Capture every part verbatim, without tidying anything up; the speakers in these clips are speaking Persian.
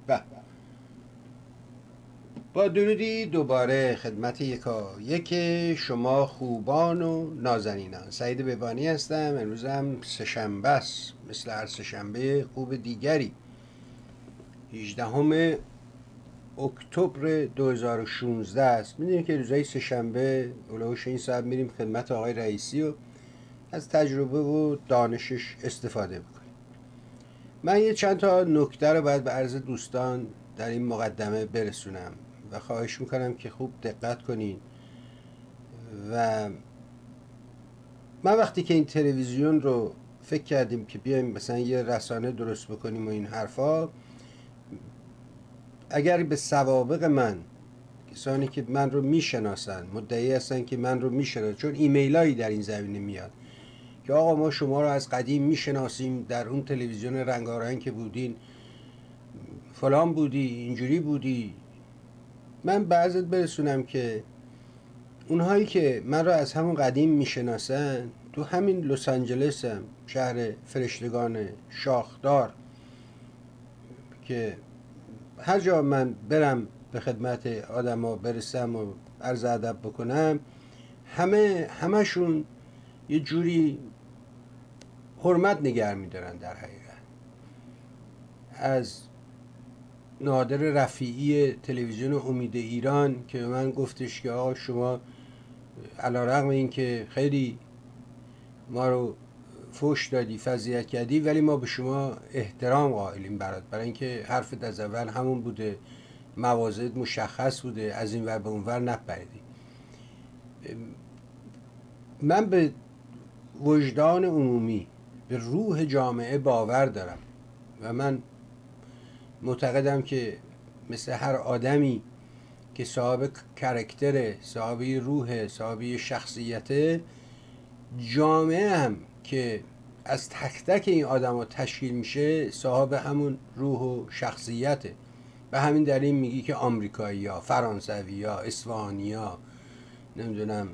و با درودی دوباره خدمت یکا یک شما خوبان و نازنینان. سعید بهبانی هستم. امروز هم سه‌شنبه است، مثل هر سه‌شنبه خوب دیگری. هجدهم اکتبر دو هزار و شانزده است. میدونید که روزهای سه‌شنبه اولوش این ساعت میریم خدمت آقای رئیسی و از تجربه و دانشش استفاده بکنیم. من یه چند تا نکته رو باید به عرض دوستان در این مقدمه برسونم و خواهش میکنم که خوب دقت کنین. و من وقتی که این تلویزیون رو فکر کردیم که بیایم مثلا یه رسانه درست بکنیم و این حرفا، اگر به سوابق من، کسانی که من رو میشناسن مدعی هستن که من رو میشناسن، چون ایمیل هایی در این زمینه میاد که آقا ما شما رو از قدیم میشناسیم، در اون تلویزیون رنگارنگ که بودین فلان بودی، اینجوری بودی. من بعضت برسونم که اونهایی که من رو از همون قدیم میشناسن تو همین لس آنجلس هم، شهر فرشتگان شاخدار، که هر جا من برم به خدمت آدم ها برسم و عرض ادب بکنم، همه همشون یه جوری حرمت نگه میدارن. در حقیقت از نادر رفیعی تلویزیون امید ایران که من گفتش که آقا شما علیرغم این که خیلی ما رو فوش دادی، فضیحت کردی، ولی ما به شما احترام قائلیم برات، برای اینکه حرفت از اول همون بوده، مواضعت مشخص بوده، از این ور به اون ور نپریدی. من به وجدان عمومی، به روح جامعه باور دارم و من معتقدم که مثل هر آدمی که صاحب کرکتر، صاحب روح، صاحب شخصیت، جامعه هم که از تک تک این آدم ها تشکیل میشه صاحب همون روح و شخصیته. به همین دلیل میگی که آمریکایی ها، فرانسوی ها، اصفهانی ها، نمیدونم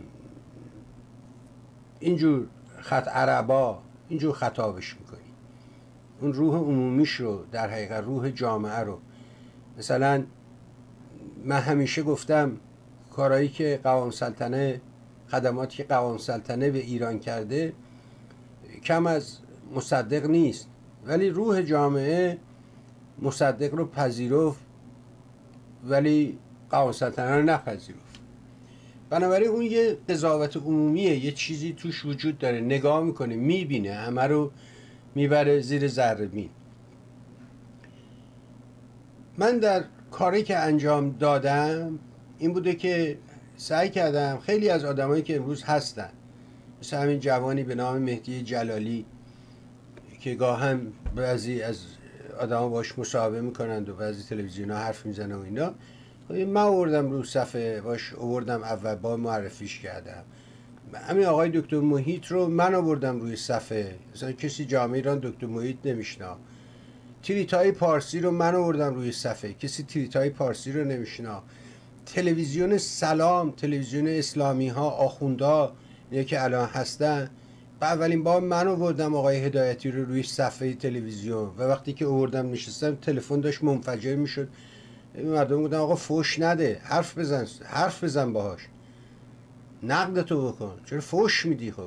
اینجور خط عربا، اینجور خطابش میکنی. اون روح عمومیش رو، در حقیقت روح جامعه رو. مثلا من همیشه گفتم کارهایی که قوام سلطنه، خدماتی که قوام سلطنه به ایران کرده کم از مصدق نیست، ولی روح جامعه مصدق رو پذیرفت ولی قوام سلطنه رو نپذیرفت. بنابراین اون یه قضاوت عمومیه، یه چیزی توش وجود داره، نگاه میکنه، میبینه، همه رو میبره زیر ذره بین. من در کاری که انجام دادم این بوده که سعی کردم خیلی از آدمایی که امروز هستن، مثل همین جوانی به نام مهدی جلالی که گاهن بعضی از آدما باش مصاحبه میکنند و بعضی تلویزیون ها حرف میزنن و اینا، من آوردم رو صفحه باش، آوردم اول با معرفیش کردم. همین آقای دکتر محیط رو من آوردم روی صفحه، مثلا کسی جامعه ایران دکتر محیط نمیشنا. تریتای پارسی رو من آوردم روی صفحه، کسی تریتای پارسی رو نمیشنا. تلویزیون سلام، تلویزیون اسلامی ها، آخوندا اینه که الان هستن، با اولین بار من آوردم آقای هدایتی رو روی صفحه تلویزیون و وقتی که آوردم نشستم تلفن داشت منفجر میشد. مردم گفتن آقا فوش نده، حرف بزن، حرف بزن باهاش، نقدتو بکن، چرا فوش میدی؟ خب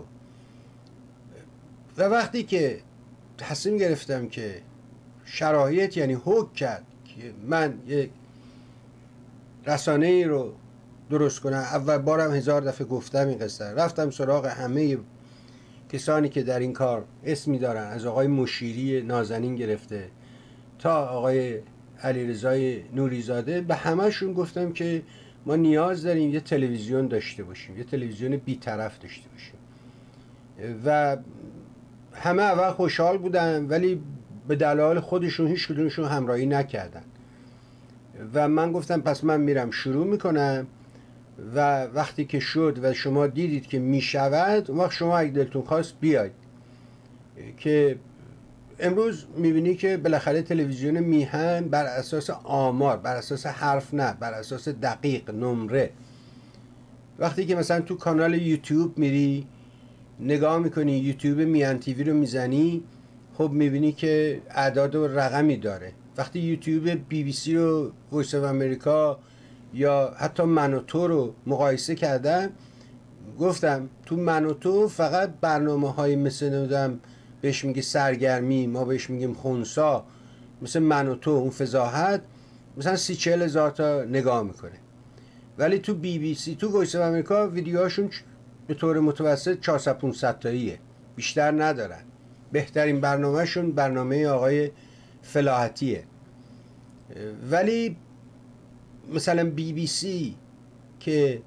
و وقتی که تصمیم گرفتم که شرایط یعنی حکم کرد که من یک رسانه ای رو درست کنم، اول بارم هزار دفعه گفتم این قصه، رفتم سراغ همه کسانی که در این کار اسمی دارن، از آقای مشیری نازنین گرفته تا آقای علیرضای نوریزاده، به همهشون گفتم که ما نیاز داریم یه تلویزیون داشته باشیم، یه تلویزیون بی‌طرف داشته باشیم. و همه اول خوشحال بودن ولی به دلایل خودشون هیچ کدومشون همراهی نکردن و من گفتم پس من میرم شروع میکنم و وقتی که شد و شما دیدید که میشود، اون وقت شما اگه دلتون خواست بیاید. که امروز میبینی که بالاخره تلویزیون میهن بر اساس آمار، بر اساس حرف نه، بر اساس دقیق نمره. وقتی که مثلا تو کانال یوتیوب میری نگاه میکنی، یوتیوب میهن تیوی رو میزنی، خب میبینی که اعداد و رقمی داره. وقتی یوتیوب بی بی سی رو وایس آف امریکا یا حتی من و تو رو مقایسه کردم، گفتم تو من و تو فقط برنامه های مثل نمیدونم بهش میگه سرگرمی، ما بهش میگیم خونسا، مثل من و تو اون فضاحت مثلا سی چهل هزار تا نگاه میکنه. ولی تو بی بی سی، تو وایس آف امریکا ویدیوهاشون به طور متوسط چهارصد پانصد تاییه، بیشتر ندارن. بهترین برنامهشون برنامه آقای فلاحتیه. ولی مثلا بی بی سی که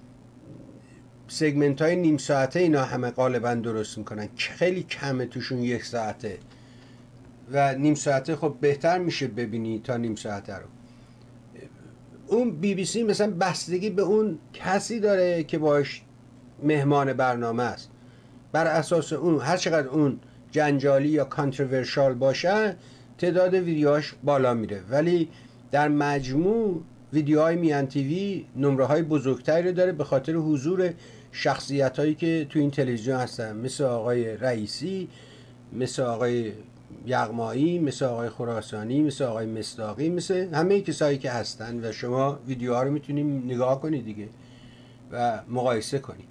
سگمنت های نیم ساعته اینا همه غالبا درست میکنن، خیلی کمه توشون یک ساعته و نیم ساعته خب بهتر میشه ببینی تا نیم ساعته رو. اون بی بی سی مثلا بستگی به اون کسی داره که باش مهمان برنامه است. بر اساس اون هر چقدر اون جنجالی یا کانتروورشال باشه تعداد ویدیوهاش بالا میره. ولی در مجموع ویدیوهای میان تیوی نمره های بزرگتری رو داره به خاطر حضور شخصیت هایی که تو این تلویزیون هستن، مثل آقای رئیسی، مثل آقای یغمایی، مثل آقای خراسانی، مثل آقای مصداقی، مثل همه کسایی که هستن و شما ویدیوها رو میتونیم نگاه کنید دیگه و مقایسه کنید.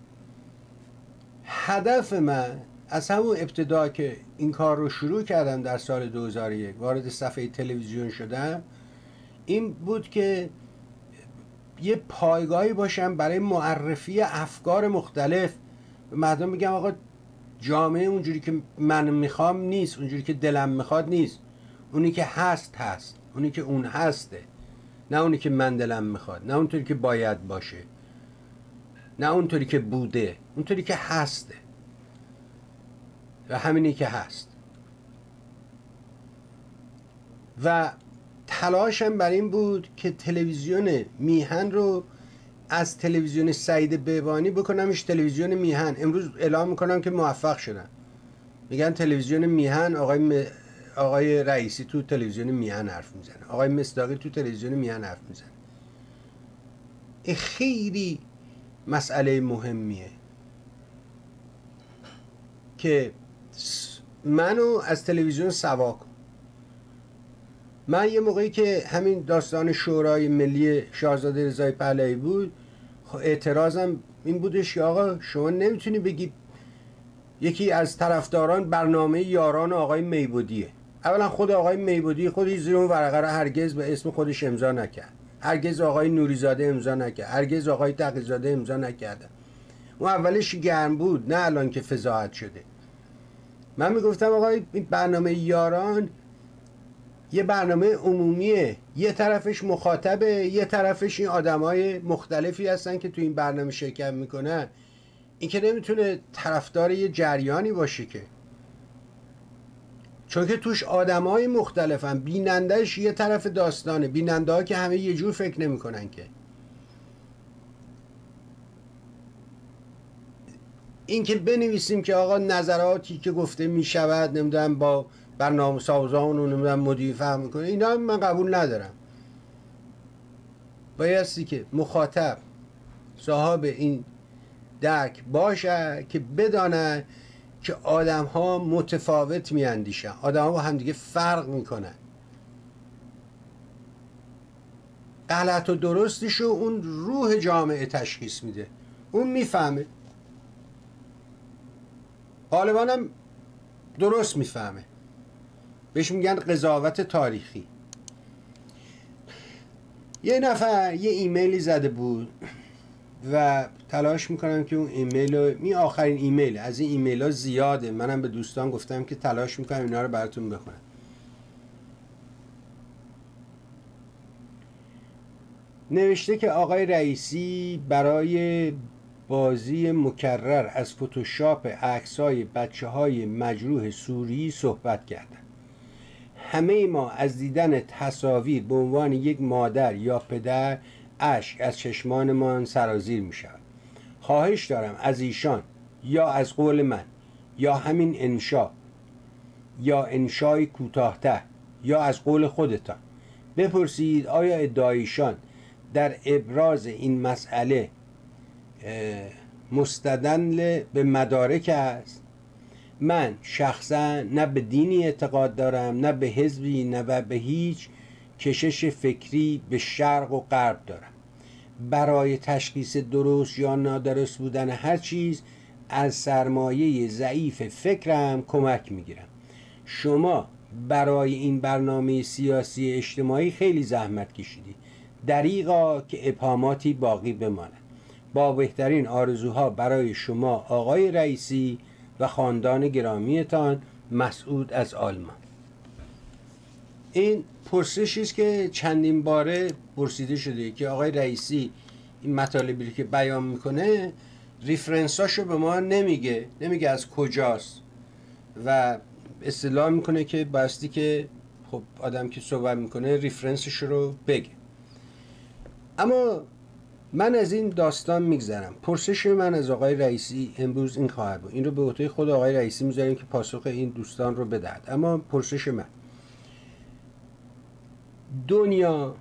هدف من از همون ابتدا که این کار رو شروع کردم در سال دو هزار و یک وارد صفحه تلویزیون شدم این بود که یه پایگاهی باشم برای معرفی افکار مختلف. به مردم میگم آقا جامعه اونجوری که من میخوام نیست، اونجوری که دلم میخواد نیست، اونی که هست هست، اونی که اون هسته، نه اونی که من دلم میخواد، نه اونطوری که باید باشه، نه اونطوری که بوده، اونطوری که هسته و همینی که هست. و تلاشم بر این بود که تلویزیون میهن رو از تلویزیون سعید بهبانی بکنمش تلویزیون میهن. امروز اعلام میکنم که موفق شدم. میگن تلویزیون میهن، آقای م... آقای رئیسی تو تلویزیون میهن حرف میزنه، آقای مصداقی تو تلویزیون میهن حرف میزنه. این خیلی مسئله مهمیه که منو از تلویزیون سوا کن. من یه موقعی که همین داستان شورای ملی شاهزاده رضای پهلوی بود، اعتراضم این بودش که آقا شما نمیتونی بگی یکی از طرفداران برنامه یاران آقای میبودیه. اولا خود آقای میبودی خودش زیر اون ورقه رو هرگز به اسم خودش امضا نکرد، هرگز آقای نوریزاده امضا نکرد، هرگز آقای تقی‌زاده امضا نکردن. اون اولش گرم بود، نه الان که فضاحت شده. من میگفتم آقای این برنامه یاران یه برنامه عمومیه، یه طرفش مخاطبه، یه طرفش این آدمای مختلفی هستن که تو این برنامه شرکت میکنن. این که نمیتونه طرفدار یه جریانی باشه که، چون که توش آدمای مختلفن، بینندهش یه طرف داستانه، بیننده ها که همه یه جور فکر نمیکنن که. این که بنویسیم که آقا نظراتی که گفته میشود نمیدونم با برنامه سازان و نمیدونم مدیر فهم میکنه، اینا من قبول ندارم. بایستی که مخاطب صاحب این درک باشه که بدانه که آدم ها متفاوت میاندیشن، آدم ها با همدیگه فرق میکنن، غلط و درستشو اون روح جامعه تشخیص میده، اون میفهمه، غالبا هم درست میفهمه. بهش میگن قضاوت تاریخی. یه نفر یه ایمیلی زده بود و تلاش میکنم که اون ایمیل رو، می آخرین ایمیل از این ایمیل ها زیاده، منم به دوستان گفتم که تلاش میکنم اینا رو براتون بخونم. نوشته که آقای رئیسی برای بازی مکرر از فتوشاپ عکس‌های بچه‌های مجروح سوریی صحبت کردند. همه ما از دیدن تصاویر به عنوان یک مادر یا پدر اشک از چشمانمان سرازیر می شود. خواهش دارم از ایشان یا از قول من یا همین انشا یا انشای کوتاه‌تر یا از قول خودتان بپرسید آیا ادعایشان در ابراز این مسئله مستدل به مدارک است من شخصا نه به دینی اعتقاد دارم، نه به حزبی، نه به هیچ کشش فکری به شرق و غرب دارم. برای تشخیص درست یا نادرست بودن هر چیز از سرمایه ضعیف فکرم کمک میگیرم. شما برای این برنامه سیاسی اجتماعی خیلی زحمت کشیدی، دریغا که ابهاماتی باقی بماند. با بهترین آرزوها برای شما آقای رئیسی و خاندان گرامیتان، مسعود از آلمان. این پرسشی است که چندین باره پرسیده شده که آقای رئیسی این مطالبی که بیان میکنه ریفرنساشو به ما نمیگه، نمیگه از کجاست و اصطلاح میکنه که باستی که خب آدم که صحبت میکنه ریفرنسش رو بگه. اما من از این داستان میگذرم. پرسش من از آقای رئیسی امروز این خواهد بود، این رو به عهده خود آقای رئیسی میذاریم که پاسخ این دوستان رو بدهد. اما پرسش من، دنیا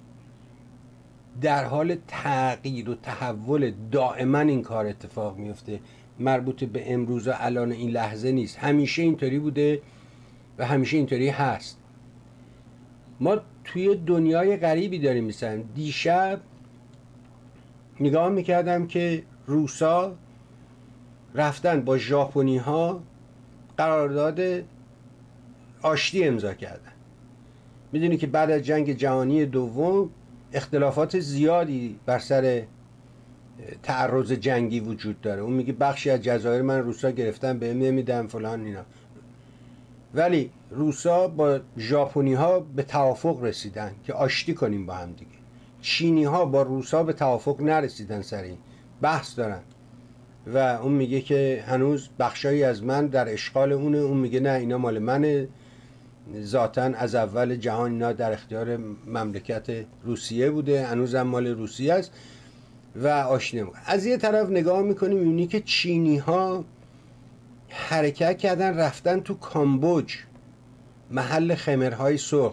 در حال تغییر و تحول دائما این کار اتفاق میفته، مربوط به امروز و الان این لحظه نیست، همیشه اینطوری بوده و همیشه اینطوری هست. ما توی دنیای غریبی داریم میسیم. دیشب نگاه میکردم که روسا رفتن با ژاپنی ها قرارداد آشتی امضا کردن. میدونی که بعد از جنگ جهانی دوم اختلافات زیادی بر سر تعرض جنگی وجود داره. اون میگه بخشی از جزایر من روسا گرفتن بهم نمیدن فلان اینا، ولی روسا با ژاپنی ها به توافق رسیدن که آشتی کنیم با هم دیگه. چینی ها با روسا به توافق نرسیدن، سر این بحث دارن و اون میگه که هنوز بخشایی از من در اشغال اونه، اون میگه نه اینا مال منه، ذاتاً از اول جهان اینا در اختیار مملکت روسیه بوده، هنوزم مال روسیه است و آشتی نمیکنه. از یه طرف نگاه میکنیم میبینی که چینی ها حرکت کردن رفتن تو کامبوج، محل خمرهای سرخ،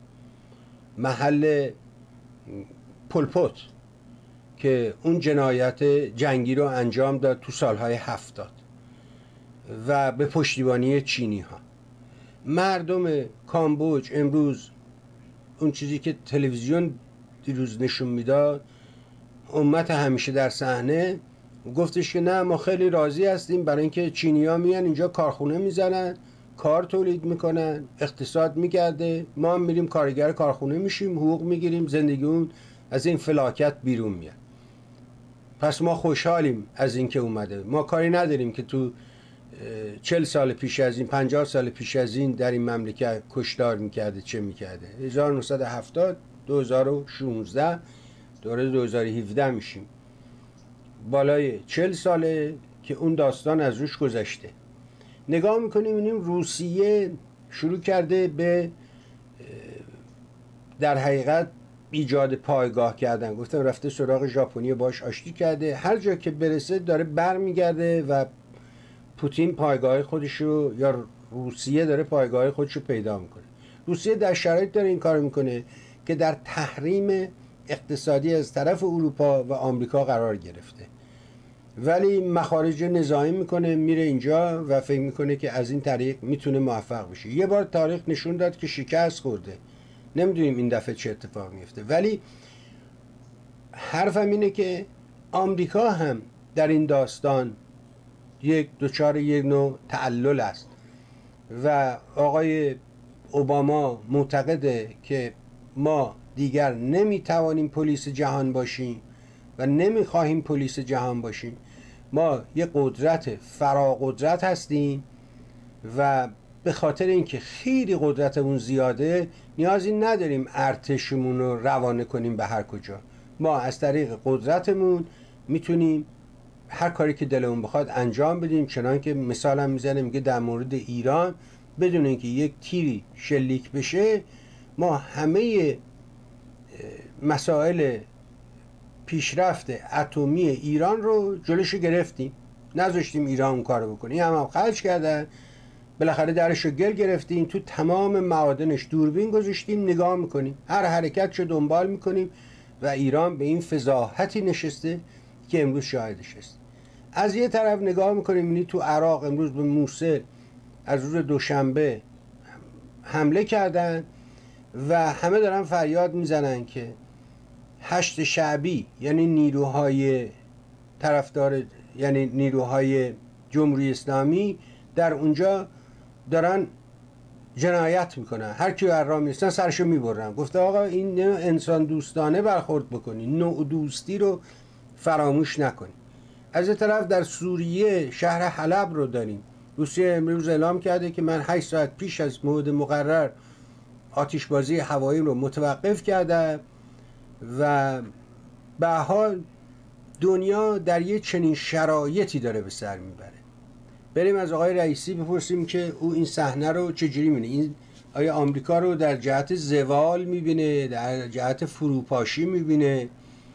محل پولپوت که اون جنایت جنگی رو انجام داد تو سالهای هفتاد و به پشتیبانی چینی ها. مردم کامبوج امروز اون چیزی که تلویزیون دیروز نشون میداد، امت همیشه در صحنه گفتش که نه ما خیلی راضی هستیم برای اینکه چینی‌ها میان اینجا کارخونه میزنن، کار تولید میکنن، اقتصاد میگرده، ما هم میریم کارگر کارخونه میشیم، حقوق میگیریم، زندگیمون از این فلاکت بیرون میاد. پس ما خوشحالیم از اینکه اومده. ما کاری نداریم که تو چل سال پیش از این، پنجاه سال پیش از این در این مملکت کشتار میکرده چه میکرده. هزار و نهصد و هفتاد، دو هزار و شانزده، دوره دو هزار و هفده میشیم، بالای چل ساله که اون داستان از روش گذشته. نگاه میکنیم اینیم روسیه شروع کرده به در حقیقت ایجاد پایگاه کردن. گفتم رفته سراغ ژاپنی باش آشتی کرده، هر جا که برسه داره بر میگرده و پوتین پایگاه خودشو یا روسیه داره پایگاه خودشو پیدا میکنه. روسیه در شرایط داره این کار میکنه که در تحریم اقتصادی از طرف اروپا و آمریکا قرار گرفته، ولی مخارج نظامی میکنه، میره اینجا و فکر میکنه که از این طریق میتونه موفق بشه. یه بار تاریخ نشون داد که شکست خورده، نمیدونیم این دفعه چه اتفاق میفته. ولی حرفم اینه که آمریکا هم در این داستان یک دوچار یک نوع تعلل است و آقای اوباما معتقده که ما دیگر نمیتوانیم پلیس جهان باشیم و نمیخواهیم پلیس جهان باشیم. ما یک قدرت فراقدرت هستیم و به خاطر اینکه خیلی قدرتمون زیاده نیازی نداریم ارتشمون رو روانه کنیم به هر کجا. ما از طریق قدرتمون میتونیم هر کاری که دلمون بخواد انجام بدیم. چنان که مثالم میزنه، میگه در مورد ایران بدون اینکه یک تیری شلیک بشه ما همه مسائل پیشرفت اتمی ایران رو جلوشو گرفتیم، نذاشتیم ایران اون کارو بکنه. این هم, هم خرج کردن، بالاخره درشو گل گرفتیم، تو تمام معادنش دوربین گذاشتیم، نگاه میکنیم، هر حرکتشو دنبال میکنیم و ایران به این فضاحتی نشسته که امروز شاهدش است. از یه طرف نگاه میکنیم اینی تو عراق امروز به موصل از روز دوشنبه حمله کردن و همه دارن فریاد میزنن که هشت شعبی، یعنی نیروهای طرفدار، یعنی نیروهای جمهوری اسلامی در اونجا دارن جنایت میکنن، هر کی بر راه میرسن سرشو میبرن. گفته آقا این انسان دوستانه برخورد بکنی، نوع دوستی رو فراموش نکنی. از این طرف در سوریه شهر حلب رو داریم. روسیه امروز اعلام کرده که من هشت ساعت پیش از موعد مقرر آتشبازی هوایی رو متوقف کرده و به حال دنیا در یه چنین شرایطی داره به سر میبره. بریم از آقای رئیسی بپرسیم که او این صحنه رو چجوری میبینه. این آیا آمریکا رو در جهت زوال میبینه، در جهت فروپاشی میبینه؟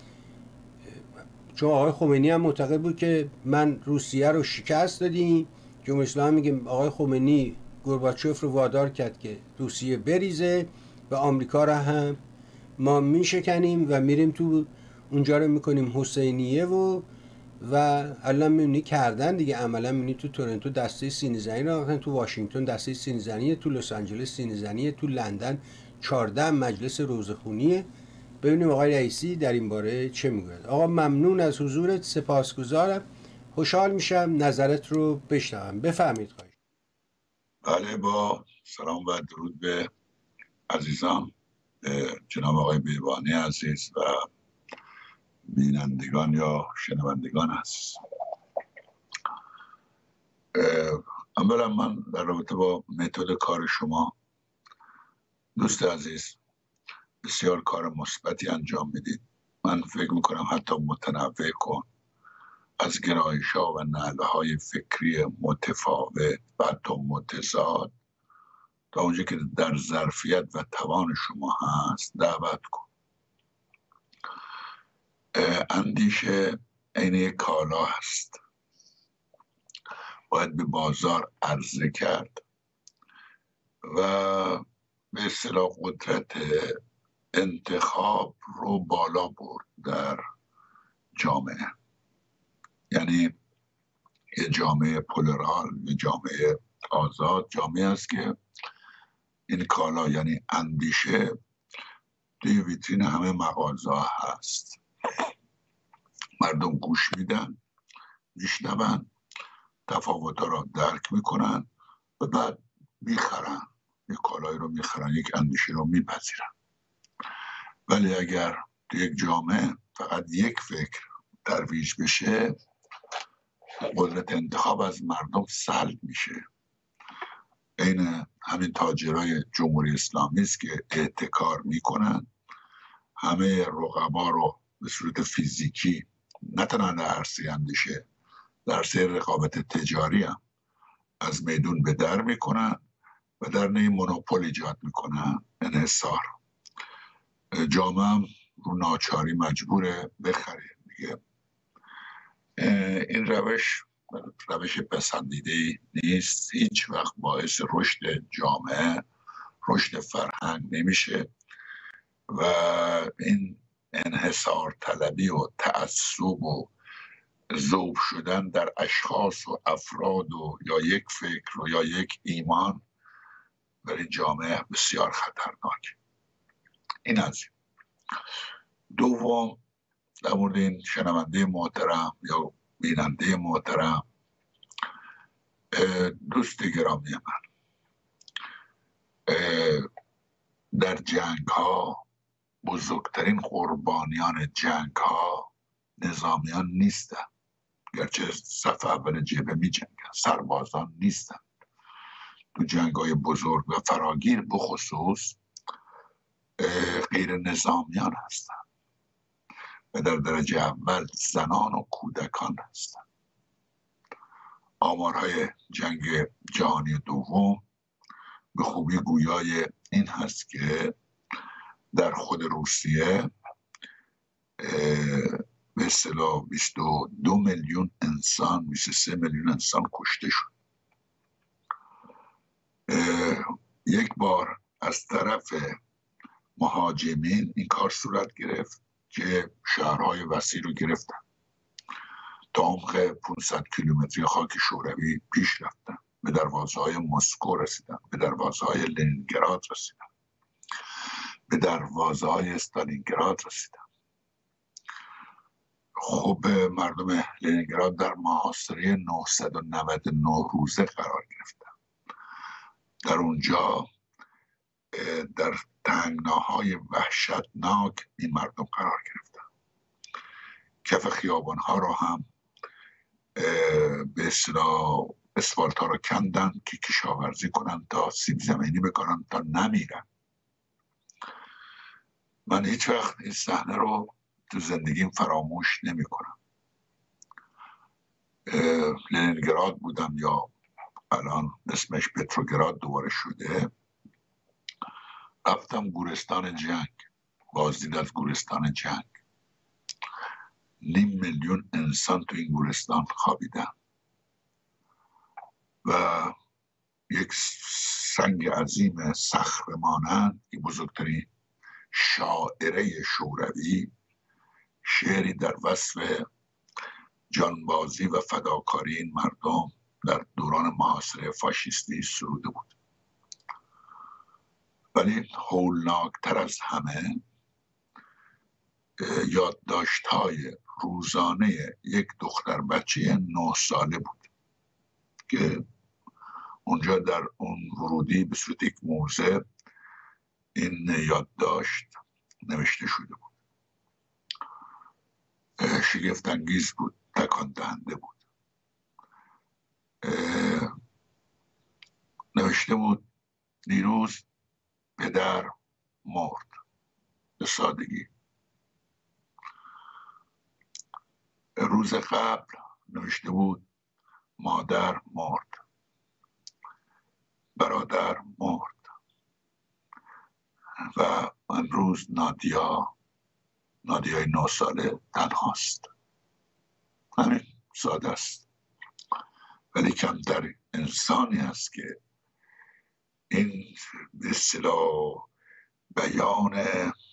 چون آقای خمینی هم معتقد بود که من روسیه رو شکست دادیم. جمهوری اسلامی میگه آقای خمینی گورباچوف رو وادار کرد که روسیه بریزه و آمریکا رو هم ما میشکنیم و میریم تو اونجا رو میکنیم حسینیه و و الان میبینی کردن دیگه. عملا میبینی تو تورنتو دسته سینه زنی رو آوردن، تو واشنگتن دسته سینه زنیه، تو لس آنجلس سینه زنیه، تو لندن چهارده مجلس روزخونیه. ببینیم آقای رئیسی در این باره چه میگوید. آقا ممنون از حضورت، سپاسگزارم، خوشحال میشم نظرت رو بشنوم. بفرمایید. خواهش. بله، با سلام و درود به عزیزان، جناب آقای بیبانی عزیز و بینندگان یا شنوندگان هست. اولا من در رابطه با متد کار شما دوست عزیز بسیار کار مثبتی انجام میدید. من فکر میکنم حتی متنوع کن از گرایش‌ها و نحوه‌های فکری متفاوت و حتی متضاد تا اونجا که در ظرفیت و توان شما هست دعوت کن. اندیشه عین یک کالا هست، باید به بازار عرضه کرد و به اصطلاح قدرت انتخاب رو بالا برد در جامعه. یعنی یه جامعه پولرال، یه جامعه آزاد، جامعه است که این کالا یعنی اندیشه توی ویترین همه مغازه هست. مردم گوش میدن، میشنون، تفاوت‌ها را درک میکنن و بعد میخرن، یک کالایی رو میخرن، یک اندیشه رو میپذیرن. ولی اگر تو یک جامعه فقط یک فکر ترویج بشه، قدرت انتخاب از مردم سلب میشه. این همین تاجرای جمهوری اسلامی است که احتکار میکنن، همه رقبا رو به صورت فیزیکی، نه تنها در عرصه اندیشه، در عرصه رقابت تجاری هم از میدون به در میکنن و در نی مونوپول ایجاد میکنن، انحصار. جامعه هم رو ناچاری مجبوره بخره دیگه. این روش روش پسندیده نیست، هیچ وقت باعث رشد جامعه، رشد فرهنگ نمیشه و این انحصار طلبی و تعصب و ذوب شدن در اشخاص و افراد و یا یک فکر و یا یک ایمان برای جامعه بسیار خطرناک. این از این. دوم، در مورد این شنونده محترم یا بیننده محترم، دوست گرامی من، در جنگ ها بزرگترین قربانیان جنگ ها نظامیان نیستن، گرچه صف اول جبهه می جنگن، سربازان نیستن. تو جنگ های بزرگ و فراگیر بخصوص غیر نظامیان هستن و در درجه اول زنان و کودکان هستن. آمارهای جنگ جهانی دوم به خوبی گویای این هست که در خود روسیه به اصطلاح بیست و دو میلیون انسان، بیست و سه میلیون انسان کشته شد. یک بار از طرف مهاجمین این کار صورت گرفت که شهرهای وسیع رو گرفتن، تا عمق پانصد کیلومتری خاک شوروی پیش رفتن. به دروازه‌های مسکو رسیدن، به دروازه‌های لنینگراد رسیدن، به دروازه‌های استالینگراد رسیدن. خب مردم لنینگراد در محاصره نهصد و نود و نه روزه قرار گرفتن. در اونجا در تنگناهای وحشتناک این مردم قرار گرفتن. کف خیابانها رو هم به اصطلاح اسفالت ها رو کندن که کشاورزی کنن، تا سیب زمینی بکنن، تا نمیرن. من هیچ وقت این صحنه رو تو زندگیم فراموش نمی کنم. لنینگراد بودم، یا الان اسمش پتروگراد دوباره شده. رفتم گورستان جنگ، بازدید از گورستان جنگ. نیم میلیون انسان تو این گورستان خوابیدن و یک سنگ عظیم صخره مانند، این بزرگترین شاعره شوروی، شعری در وصف جانبازی و فداکاری این مردم در دوران محاصره فاشیستی سروده بود. ولی هولناکتر از همه یادداشت‌های روزانه یک دختر بچه نه ساله بود که اونجا در اون ورودی به صورت یک موزه این یادداشت نوشته شده بود. شگفت انگیز بود، تکان دهنده بود. نوشته بود دیروز پدر مرد، به سادگی. روز قبل نوشته بود مادر مرد، برادر مرد و امروز نادیا، نادیای نه ساله تنهاست. همین ساده است، ولی کمتر انسانی است که این به اصطلاح بیان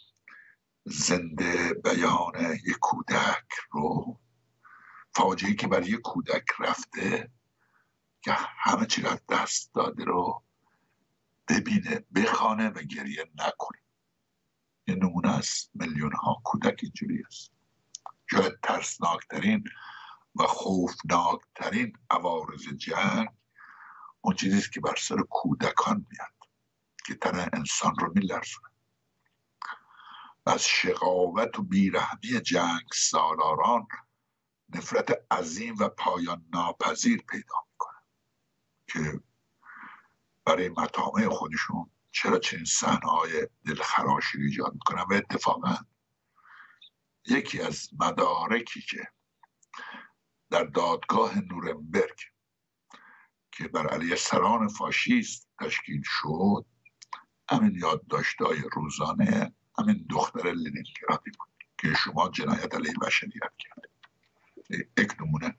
زنده، بیان یک کودک رو، فاجعه‌ای که برای یک کودک رفته که همه چی را دست داده رو ببینه، بخوانه و گریه نکنه. یه نمونه از میلیون ها کودک اینجوری است. شاید ترسناکترین و خوفناکترین عوارض جنگ اون چیزیست که بر سر کودکان میاد که تن انسان رو میلرزونه. از شقاوت و بیرحمی جنگ سالاران نفرت عظیم و پایان ناپذیر پیدا میکنن که برای مطامع خودشون چرا چنین صحنه‌های دلخراشی رو ایجاد میکنن. و اتفاقا یکی از مدارکی که در دادگاه نورنبرگ که بر علیه سران فاشیست تشکیل شد، همین یادداشت‌های روزانه همین دختر لنینگرادی بود که شما جنایت علیه بشریت کرد. یک نمونه.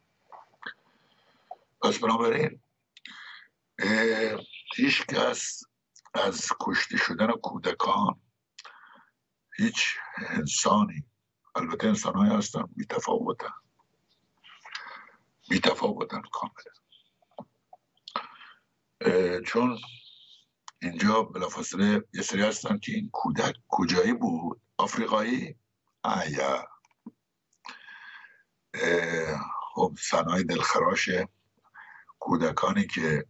پس بنابراین هیچ کس از کشته شدن کودکان، هیچ انسانی، البته انسان های هستن بی‌تفاوتن بی‌تفاوتن کاملا، چون اینجا بلافاصله یه سری هستن که این کودک کجایی بود؟ آفریقایی؟ آیا خب صحنه‌های دلخراش کودکانی که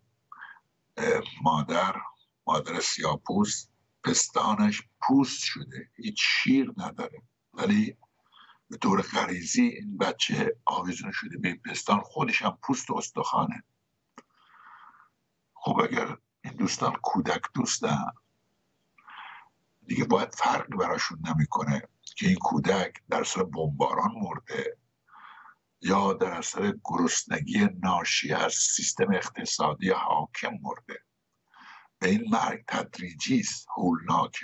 مادر مادر سیاه‌پوست پستانش پوست شده، هیچ شیر نداره، ولی به طور غریزی این بچه آویزون شده به پستان، خودش هم پوست و استخوانه. خب اگر این دوستان کودک دوستن دیگه باید فرق براشون نمیکنه که این کودک در اثر بمباران مرده یا در اثر گرسنگی ناشی از سیستم اقتصادی حاکم مرده. به این مرگ تدریجی است، هولناکه.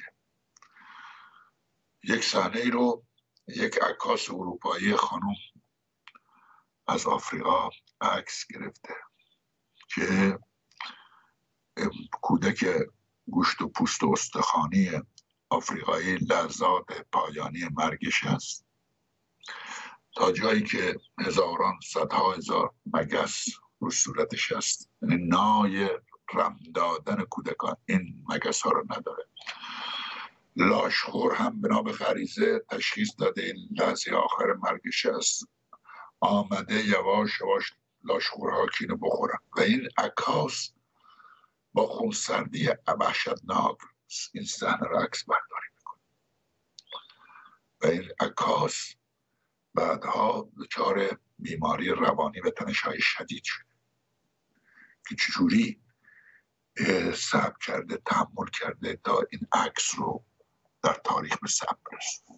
یک صحنه ای رو یک عکاس اروپایی خانم از آفریقا عکس گرفته که کودک گوشت و پوست و استخوانی آفریقایی لحظات پایانی مرگش است، تا جایی که هزاران صدها هزار مگس رو صورتش هست، یعنی نای رم دادن کودکان این مگس ها رو نداره. لاشخور هم بنا به غریزه تشخیص داده این لحظه آخر مرگش هست، آمده یواش یواش لاشخورها کینو بخورن و این عکاس با خونسردی وحشتناک این صحنه رو عکس برداری میکنه و این عکاس بعدها دچار بیماری روانی و تنش‌های شدید شده که چجوری صبر کرده تحمل کرده تا این عکس رو در تاریخ به ثبت برسونه.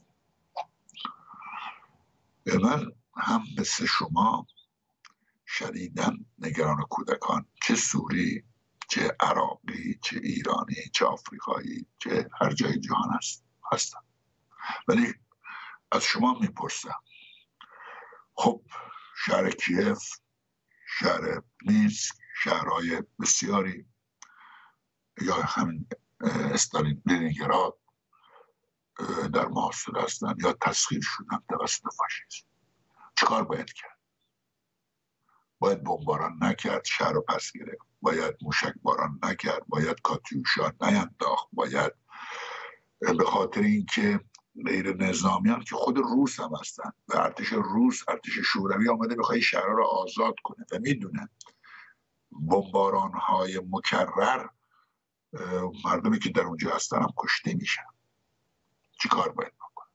من هم مثل شما شدیداً نگران کودکان، چه سوری، چه عراقی، چه ایرانی، چه آفریقایی، چه هر جای جهان هست هستم. ولی از شما میپرسم، خب شهر کیف، شهر مینسک، شهرهای بسیاری یا همین استالین لنینگراد در محاصره هستن یا تسخیر شدن توسط فاشیسم. چیکار باید کرد؟ باید بمباران نکرد، شهر رو پس گرفت، باید موشک باران نکرد، باید کاتیوشا نینداخت، باید به خاطر اینکه غیر نظامیان که خود روس هم هستن و ارتش روس، ارتش شوروی آمده بخواد شهرها رو آزاد کنه و میدونه بمباران های مکرر مردمی که در اونجا هستن هم کشته میشن. چی کار باید بکنه؟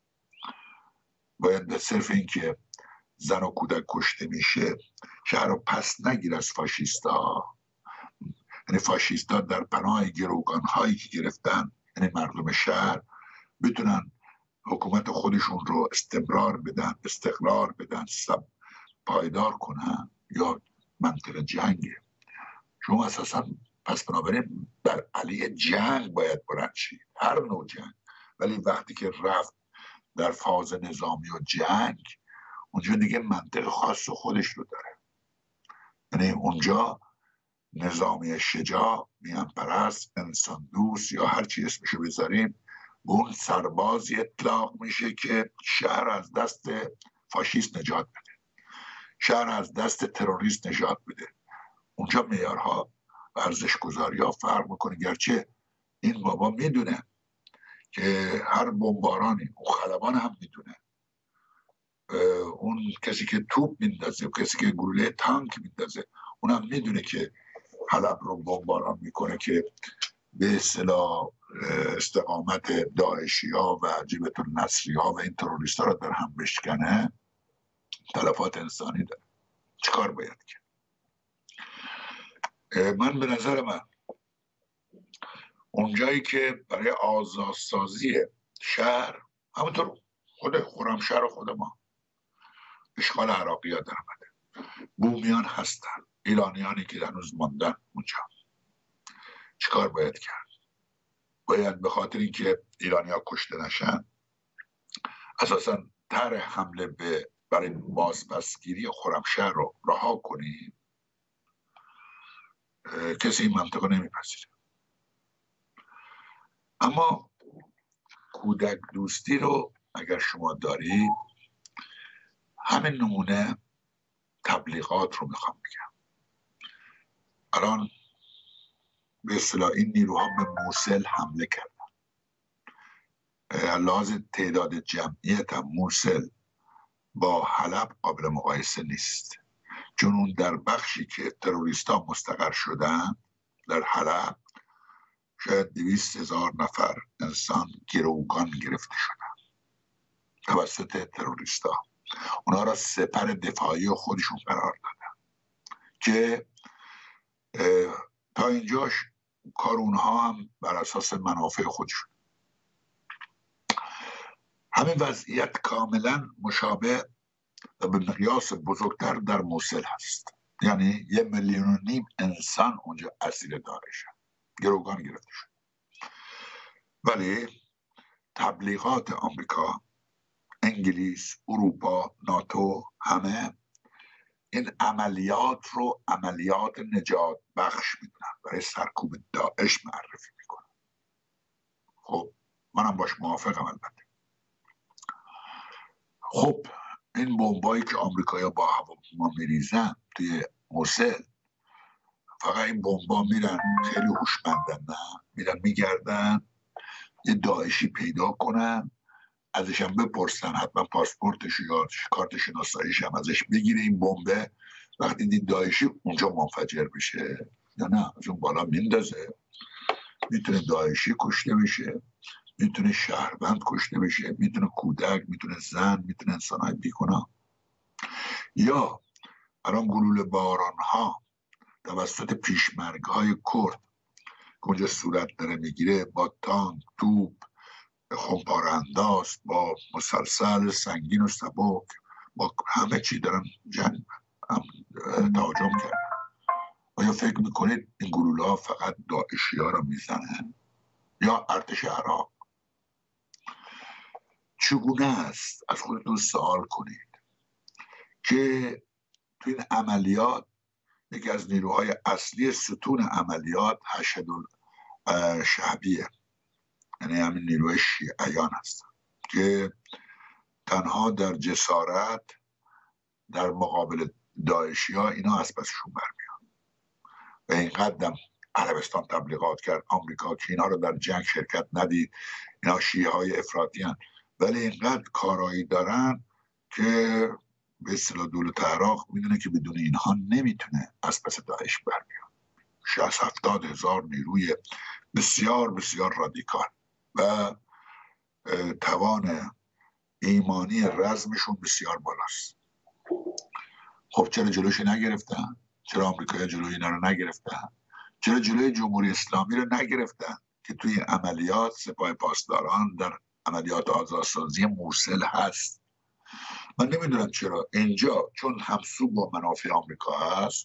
باید به صرف اینکه زن و کودک کشته میشه شهر رو پس نگیر از فاشیستا، یعنی فاشیستا در پناه گروگان هایی که گرفتن، یعنی مردم شهر بتونن حکومت خودشون رو استمرار بدن، استقرار بدن، سب پایدار کنن، یا منطقه جنگه. شما اساسا پس بنابراین بر علیه جنگ باید بلند شید، هر نوع جنگ. ولی وقتی که رفت در فاز نظامی و جنگ، اونجا دیگه منطق خاص خودش رو داره. یعنی اونجا نظامی شجاع، میان پرست، انسان دوست یا هر چی اسمشو بذاریم، اون سربازی اطلاق میشه که شهر از دست فاشیست نجات بده، شهر از دست تروریست نجات بده. اونجا معیارها و ارزش گذاری ها فرق میکنه. گرچه این بابا میدونه که هر بمبارانی، اون خلبان هم میدونه، اون کسی که توپ میندازه، کسی که گلوله تانک میندازه، اونم میدونه که حلب رو بمباران میکنه که به اصطلاح استقامت داعشی ها و جبهت النصری ها و این تروریست ها رو در هم بشکنه، تلفات انسانی داره. چیکار باید کرد؟ من به نظر من اونجایی که برای آزادسازی شهر، همونطور خود خرمشهر و خود ما اشغال عراقی ها در آمده، بومیان هستن، ایرانیانی که هنوز ماندن اونجا، چیکار باید کرد؟ باید به خاطر اینکه ایرانی ها کشته نشن اساسا طرح حمله به برای بازپسگیری خرمشهر رو رها کنیم. کسی این منطقه نمیپذیره. اما کودک دوستی رو اگر شما دارید، همین نمونه تبلیغات رو میخوام بگم. الان به اصطلاح این نیروها به موصل حمله کردن. لحاظ تعداد جمعیت هم موصل با حلب قابل مقایسه نیست، چون اون در بخشی که تروریستا مستقر شدن در حلب شاید دویست هزار نفر انسان گروگان گرفته شدن توسط تروریستا. اونا را سپر دفاعی خودشون قرار دادن که تا اینجاش کار اونها هم بر اساس منافع خودشون. همین وضعیت کاملا مشابه و به مقیاس بزرگتر در موصل هست. یعنی یه میلیون و نیم انسان اونجا اسیر داعش گروگان گرفته شد. ولی تبلیغات آمریکا، انگلیس، اروپا، ناتو، همه این عملیات رو عملیات نجات بخش میدونن، برای سرکوب داعش معرفی میکنن. خب منم باش موافقم. البته خب این بمبایی که آمریکایی‌ها با هواپیما میریزن توی موصل. فقط این بمبا میرن، خیلی هوشمندن، نه میرن میگردن یه داعشی پیدا کنن، ازش هم بپرسن، حتما پاسپورتش یا کارت شناساییش هم ازش بگیره، این بمبه وقتی دید داعشی اونجا منفجر بشه یا نه از اون بالا میندازه. میتونه داعشی کشته بشه، میتونه شهروند کشته بشه، میتونه کودک، میتونه زن، میتونه انسانهای بیگناه. یا الان گلوله باران ها توسط پیشمرگ های کرد که اونجا صورت داره میگیره، با تانک، توپ، خمپاره انداز، با مسلسل سنگین و سبک، با همه چی دارن جنگ هم تهاجم کردن. آیا فکر میکنید این گلوله ها فقط داعشی ها رو میزنن یا ارتش عراق؟ چگونه است از خودتون سوال کنید که تو این عملیات یکی از نیروهای اصلی ستون عملیات حشد الشعبیه، یعنی همین نیروهای شیعیان هستن که تنها در جسارت در مقابل داعشی ها اینا از پسشون برمیان و اینقدر عربستان تبلیغات کرد، آمریکا، که اینا رو در جنگ شرکت ندید، اینا شیعه های افراطی هن، ولی اینقدر کارایی دارن که به اصطلاح دولت عراق میدونه که بدون اینها نمیتونه از پس داعش برمیاد. شصت هفتاد هزار نیروی بسیار بسیار رادیکال و توان ایمانی رزمشون بسیار بالاست. خب چرا جلوش نگرفتن؟ چرا آمریکا جلوی اینا رو نگرفتن؟ چرا جلوی جمهوری اسلامی رو نگرفتن که توی عملیات سپاه پاسداران در عملیات آزادسازی موصل هست؟ من نمیدونم چرا اینجا چون همسو با منافع آمریکا هست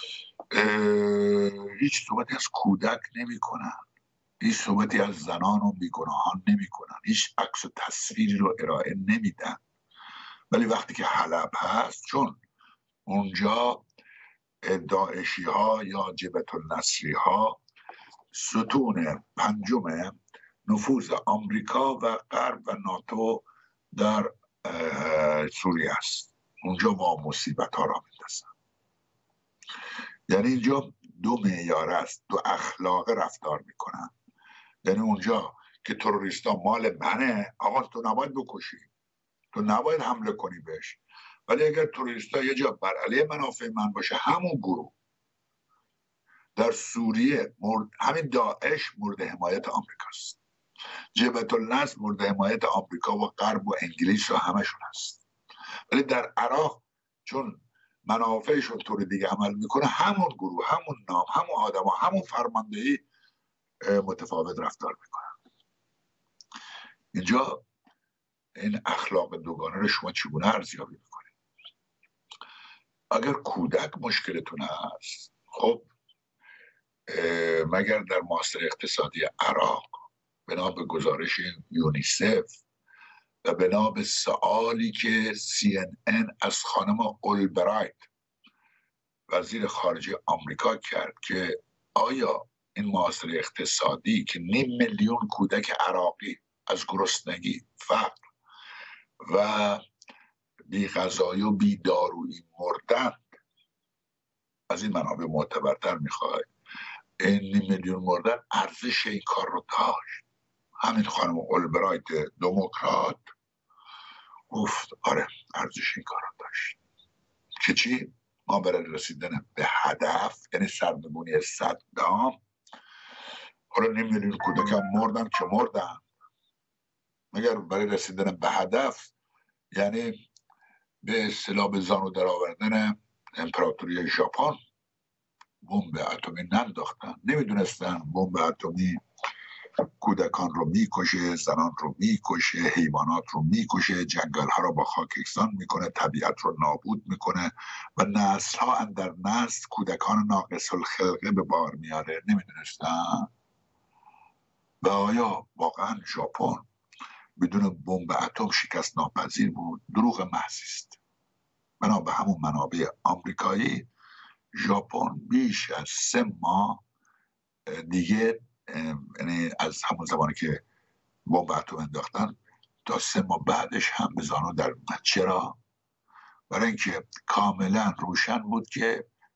هیچ صحبتی از کودک نمی کنن، هیچ صحبتی از زنان و بیگناهان نمی کنن، هیچ عکس و تصویری رو ارائه نمیدن. ولی وقتی که حلب هست، چون اونجا داعشی ها یا جبهة النصری ها ستون پنجم نفوذ آمریکا و غرب و ناتو در سوریه است، اونجا با مصیبت ها را میندازن. یعنی اینجا دو معیار است، دو اخلاق رفتار میکنن. یعنی اونجا که تروریستا مال منه، آقا تو نباید بکشی، تو نباید حمله کنی بهش، ولی اگر تروریستا یه جا بر علیه منافع من باشه، همون گروه در سوریه مورد، همین داعش مورد حمایت آمریکاست، جبهة النصر مورد حمایت آمریکا و غرب و انگلیس و همشون هست. ولی در عراق چون منافعشون طور دیگه عمل میکنه، همون گروه، همون نام، همون آدم ها، همون فرماندهی متفاوت رفتار میکنن. اینجا این اخلاق دوگانه رو شما چگونه ارزیابی میکنید؟ اگر کودک مشکلتون هست، خب مگر در ماستر اقتصادی عراق بنا به گزارش یونیسف و بنا به سوالی که سی ان ان از خانم اولبرایت وزیر خارجه آمریکا کرد که آیا این ماستر اقتصادی که نیم میلیون کودک عراقی از گرسنگی، فقر و بی غذایی و بی دارویی مردن، از این منابع معتبرتر میخواد این نیم میلیون مردن ارزش این کار رو داشت؟ همین خانم اولبرایت دموکرات گفت آره ارزش این کار رو داشت. که چی؟ ما برای رسیدن به هدف، یعنی سرنگونی صدام، حالا نیم میلیون کودک هم مردن که مردن، مگر برای رسیدن به هدف، یعنی به اصطلاح به زانو در آوردن امپراتوری ژاپن بمب اتمی ننداختن؟ نمیدونستن بمب اتمی کودکان رو میکشه، زنان رو میکشه، حیوانات رو میکشه، جنگل ها رو با خاک یکسان میکنه، طبیعت رو نابود میکنه و نسل ها اندر نسل کودکان ناقص الخلقه به بار میاره؟ نمیدونستن؟ و آیا واقعا ژاپن بدون بمب اتم شکست ناپذیر بود؟ دروغ محض است. بنا به همون منابع آمریکایی، ژاپن بیش از سه ماه دیگه، یعنی از همون زمانی که بمب اتم انداختن تا سه ماه بعدش هم به زانو در اومد. چرا؟ برای اینکه کاملا روشن بود که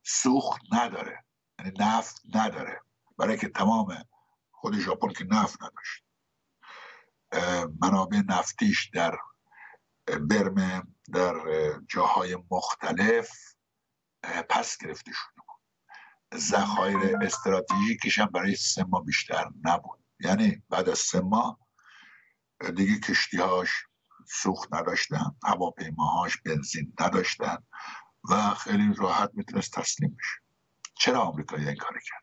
سوخت نداره، یعنی نفت نداره، برای که تمام خود ژاپن که نفت نداشت، منابع نفتیش در برمه در جاهای مختلف پس گرفته شده بود، ذخایر استراتژیکش هم برای سه ماه بیشتر نبود. یعنی بعد از سه ماه دیگه کشتیهاش سوخت نداشتن، هواپیماهاش بنزین نداشتن و خیلی راحت میتونست تسلیم بشه. چرا آمریکایی این کار کرد؟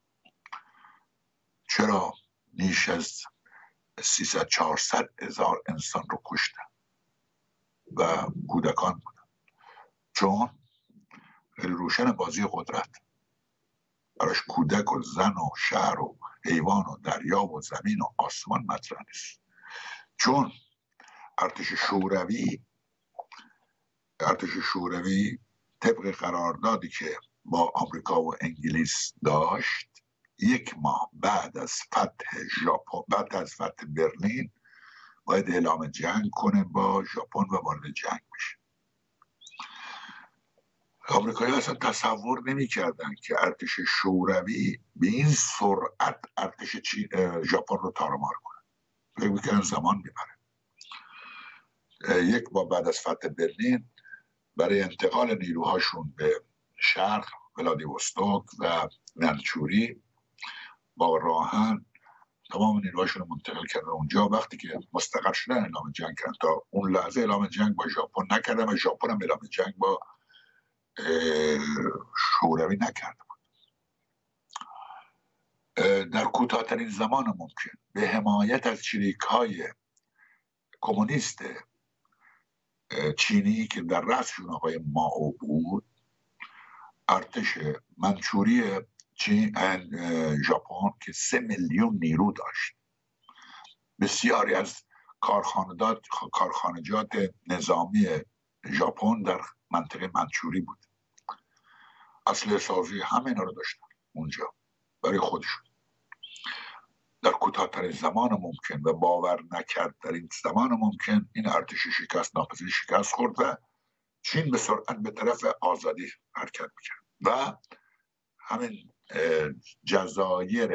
چرا نیش از سیصد چهارصد هزار انسان رو کشتن و کودکان بودن؟ چون خیلی روشن بازی قدرت، براش کودک و زن و شهر و حیوان و دریا و زمین و آسمان مطرح نیست. چون ارتش شوروی ارتش شوروی طبق قراردادی که با آمریکا و انگلیس داشت، یک ماه بعد از فتح ژاپن، بعد از فتح برلین، باید اعلام جنگ کنه با ژاپن و وارد جنگ بشه. آمریکایی اصلا تصور نمی کردن که ارتش شوروی به این سرعت ارتش ژاپن رو تارمار کنه. فکر می‌کردن زمان میبره. یک ماه بعد از فتح برلین برای انتقال نیروهاشون به شرق، ولادیوستوک و منچوری، با راهن تمام نیروهاشون رو منتقل کردن اونجا. وقتی که مستقر شدن اعلام جنگ کردن. تا اون لحظه اعلام جنگ با ژاپن نکردن و ژاپن هم اعلام جنگ با شوروی نکرده بود. در کوتاه‌ترین زمان ممکن به حمایت از چریک‌های کمونیست چینی که در رأسشون آقای مائو بود، ارتش منچوری چین ژاپن که سه میلیون نیرو داشت، بسیاری از کارخانجات کارخانجات نظامی ژاپن در منطقه منچوری بود، اسلحه سازی همه اینا رو داشتن اونجا برای خودشون. در کوتاه‌ترین زمان ممکن و باور نکرد در این زمان ممکن این ارتش شکست ناپذیر شکست خورد و چین به سرعت به طرف آزادی حرکت میکرد و همین جزایر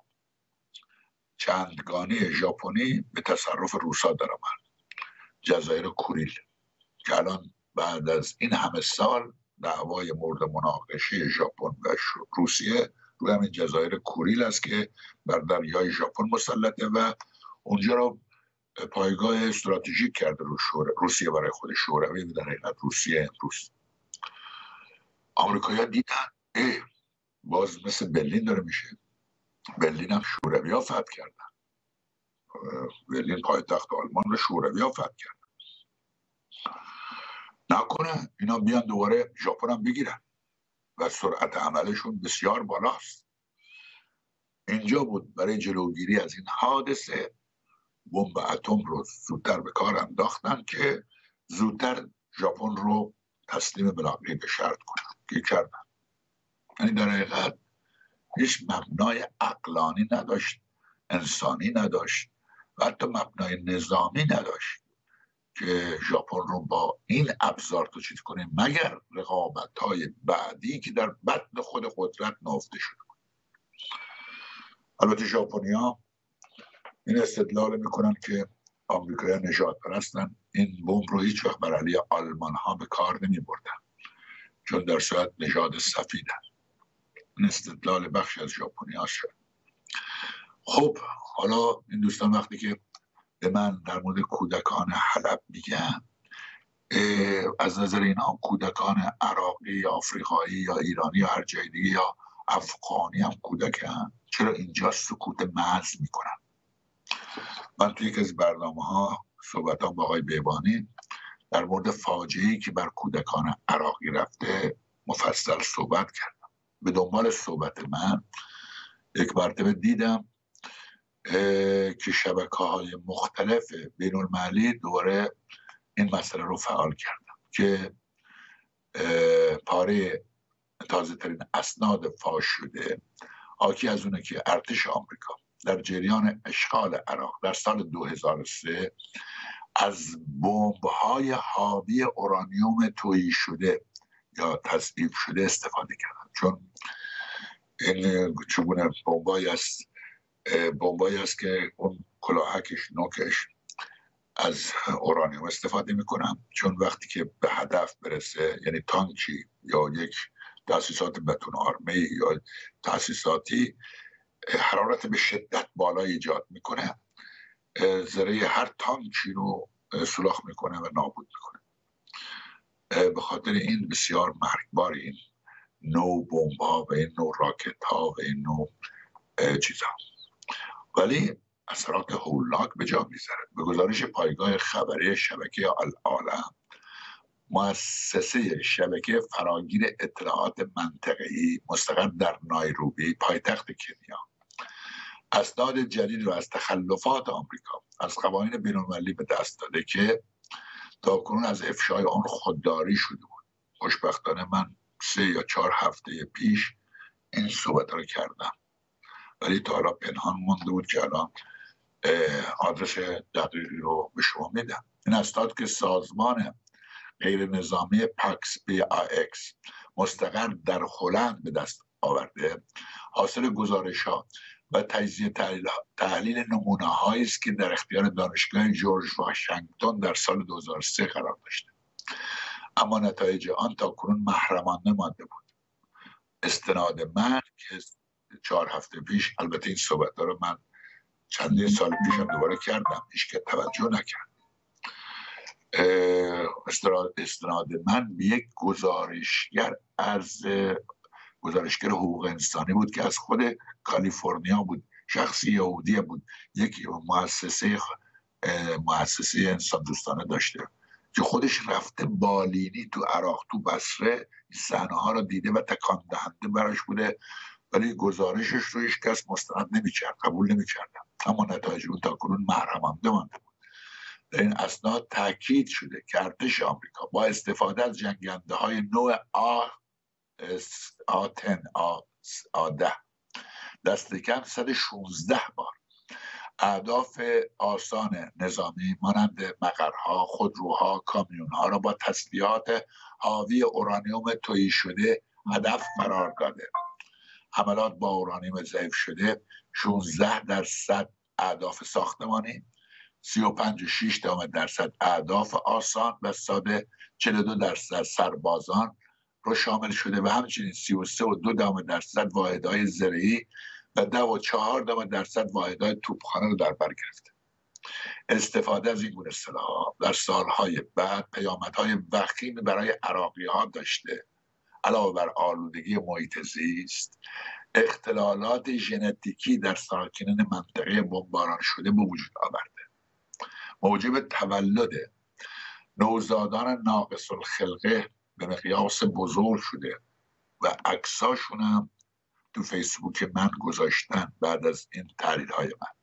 چندگانه ژاپنی به تصرف روسا در آمد، جزایر کوریل، که الان بعد از این همه سال دعوای مورد مناقشه ژاپن و روسیه روی همین جزایر کوریل است که بر دریای ژاپن مسلطه و اونجا رو پایگاه استراتژیک کرده رو روسیه برای خود شوروی و در حقیقت روسیه امروز. آمریکایی‌ها دیدن ای باز مثل برلین داره میشه. برلین هم شوروی‌ها فتح کردن. برلین پایتخت آلمان رو شوروی‌ها فتح کردن. نکنه اینا بیان دوباره ژاپن هم بگیرن و سرعت عملشون بسیار بالاست. اینجا بود برای جلوگیری از این حادثه بمب اتم رو زودتر به کار انداختن که زودتر ژاپن رو تسلیم بلاقی به شرط کنن که کردن. یعنی در حقیقت هیچ مبنای عقلانی نداشت، انسانی نداشت و حتی مبنای نظامی نداشت که ژاپن رو با این ابزار تو چیز کنه، مگر رقابت‌های بعدی که در بطن خود قدرت نهفته شده بود. البته ژاپنی‌ها این استدلال میکنن که آمریکایی‌ها نژاد پرستن، این بمب رو هیچ وقت بر علیه آلمان‌ها به کار نمی‌بردن چون در صورت نژاد سفیدن. این استدلال بخش از ژاپنی‌ها شد. خب حالا این دوستان وقتی که به من در مورد کودکان حلب میگن، از نظر اینا کودکان عراقی یا آفریقایی یا ایرانی یا هر جای دیگه یا افغانی هم کودکن، چرا اینجا سکوت محض میکنن؟ من توی یکی از برنامه ها صحبت هم با آقای بیبانی در مورد فاجعه‌ای که بر کودکان عراقی رفته مفصل صحبت کردم. به دنبال صحبت من یک مرتبه دیدم که شبکه‌های مختلف بین المللی دوباره این مسئله رو فعال کردن که پاره تازه ترین اسناد فاش شده حاکی از اونه که ارتش آمریکا در جریان اشغال عراق در سال دو هزار و سه از بمب‌های حاوی اورانیوم تویی شده یا تضعیف شده استفاده کردن، چون این چگونه بمبایی است بمبایی است که اون کلاهکش نوکش از اورانیوم استفاده میکنن، چون وقتی که به هدف برسه، یعنی تانکی یا یک تاسیسات بتون آرمی یا تاسیساتی، حرارت به شدت بالا ایجاد میکنه، ذره هر تانکی رو سوراخ میکنه و نابود میکنه. به خاطر این بسیار مرگبار این نوع بمب ها و این نوع راکت ها و این نوع چیزها، ولی اثرات هولناک به جا میذاره. به گزارش پایگاه خبری شبکه العالم، مؤسسه شبکه فراگیر اطلاعات منطقه‌ای مستقر در نایروبی پایتخت کنیا، اسناد جدید رو از تخلفات آمریکا از قوانین بین‌المللی به دست داده که تاکنون از افشای آن خودداری شده بود. خوشبختانه من سه یا چهار هفته پیش این صحبت رو کردم، ولی تا حالا پنهان مونده بود که الان آدرس دقیقی رو به شما میدم. این اسناد که سازمان غیر نظامی پاکس بی آی اکس مستقر در هلند به دست آورده، حاصل گزارش ها و تجزیه تحلیل, تحلیل نمونه هایی است که در اختیار دانشگاه جورج واشنگتن در سال دو هزار و سه قرار داشته، اما نتایج آن تا کنون محرمانه مانده بود. استناد من که چهار هفته پیش، البته این صحبت رو من چندین سال پیش هم دوباره کردم، هیچ که توجه نکرد، استناد من به یک گزارشگر از گزارشگر حقوق انسانی بود که از خود کالیفرنیا بود، شخصی یهودی بود، یک مؤسسه مؤسسه انسان دوستانه داشته که خودش رفته بالینی تو عراق، تو بصره، این صحنه ها رو دیده و تکان دهنده براش بوده، ولی گزارشش رو هیچ کس مستند نمی‌کرد، قبول نمی‌کرد، اما نتایج اون تا کنون محرمانه مانده بود. در این اسناد تاکید شده که ارتش آمریکا با استفاده از جنگنده های نوع آ آ ده آ ده دست کم صد و شانزده بار اهداف آسان نظامی مانند مقرها، خودروها، کامیونها را با تسلیحات حاوی اورانیوم تهی شده هدف قرار داده. حملات با اورانیوم ضعیف شده شانزده درصد اهداف ساختمانی، سی و پنج و شش درصد اهداف آسان و ساده، چهل و دو درصد سربازان رو شامل شده و همچنین سی و سه و دو درصد واحدهای زرعی و ده و چهار درصد واحدهای توپخانه رو در بر گرفته. استفاده از این گونه سلاح‌ها در سالهای بعد پیامدهای وخیمی برای عراقی‌ها داشته. علاوه بر آلودگی محیط زیست، اختلالات ژنتیکی در ساکنین منطقه بمباران شده به وجود آورده، موجب تولد نوزادان ناقص الخلقه به مقیاس بزرگ شده و عکساشون هم تو فیسبوک من گذاشتن بعد از این تحلیل های من.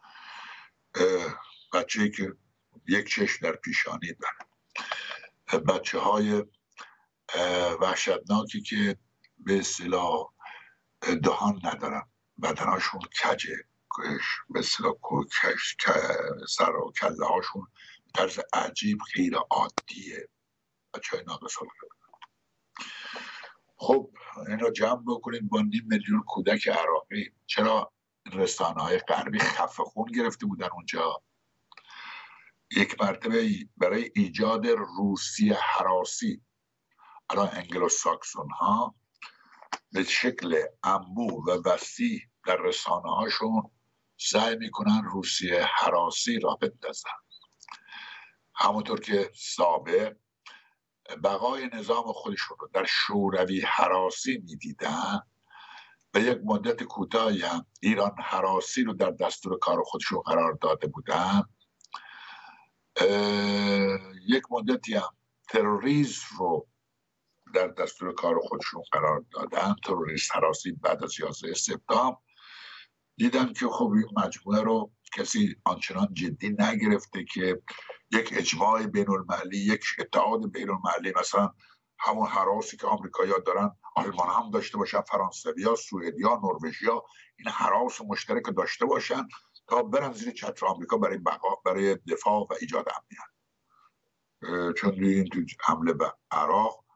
بچه‌ای که یک چشم در پیشانی داره، بچه های وحشتناکی که به اصطلاح دهان ندارن، بدناشون کجه، به اصطلاح کش سر و کله هاشون طرز عجیب غیر عادیه، بچه های ناقص الخلقه. خب این را جمع بکنید با نیم میلیون کودک عراقی. چرا رسانه های غربی خفه خون گرفته بودن اونجا؟ یک مرتبه برای ایجاد روسیه هراسی، الان انگلو ساکسون ها به شکل انبوه و وسیع در رسانه هاشون سعی میکنن روسیه هراسی را بندازن، همونطور که سابق بقای نظام خودشون رو در شوروی هراسی میدیدن، به یک مدت کوتاهی هم ایران هراسی رو در دستور کار خودشون قرار داده بودن، یک مدتی هم تروریسم رو در دستور کار خودشون قرار دادن، تروریست هراسی بعد از یازده سپتامبر. دیدن که خب این مجموعه رو کسی آنچنان جدی نگرفته که یک اجماع بین المللی، یک اتحاد بین المللی، مثلا همون هراسی که آمریکایی‌ها دارن آلمان هم داشته باشن، فرانسوی‌ها، سوئدی‌ها، نروژی‌ها، این هراس مشترک داشته باشن تا برن زیر چتر آمریکا برای بقا، برای دفاع و ایجاد امنیت. چون این تو حمله به عراق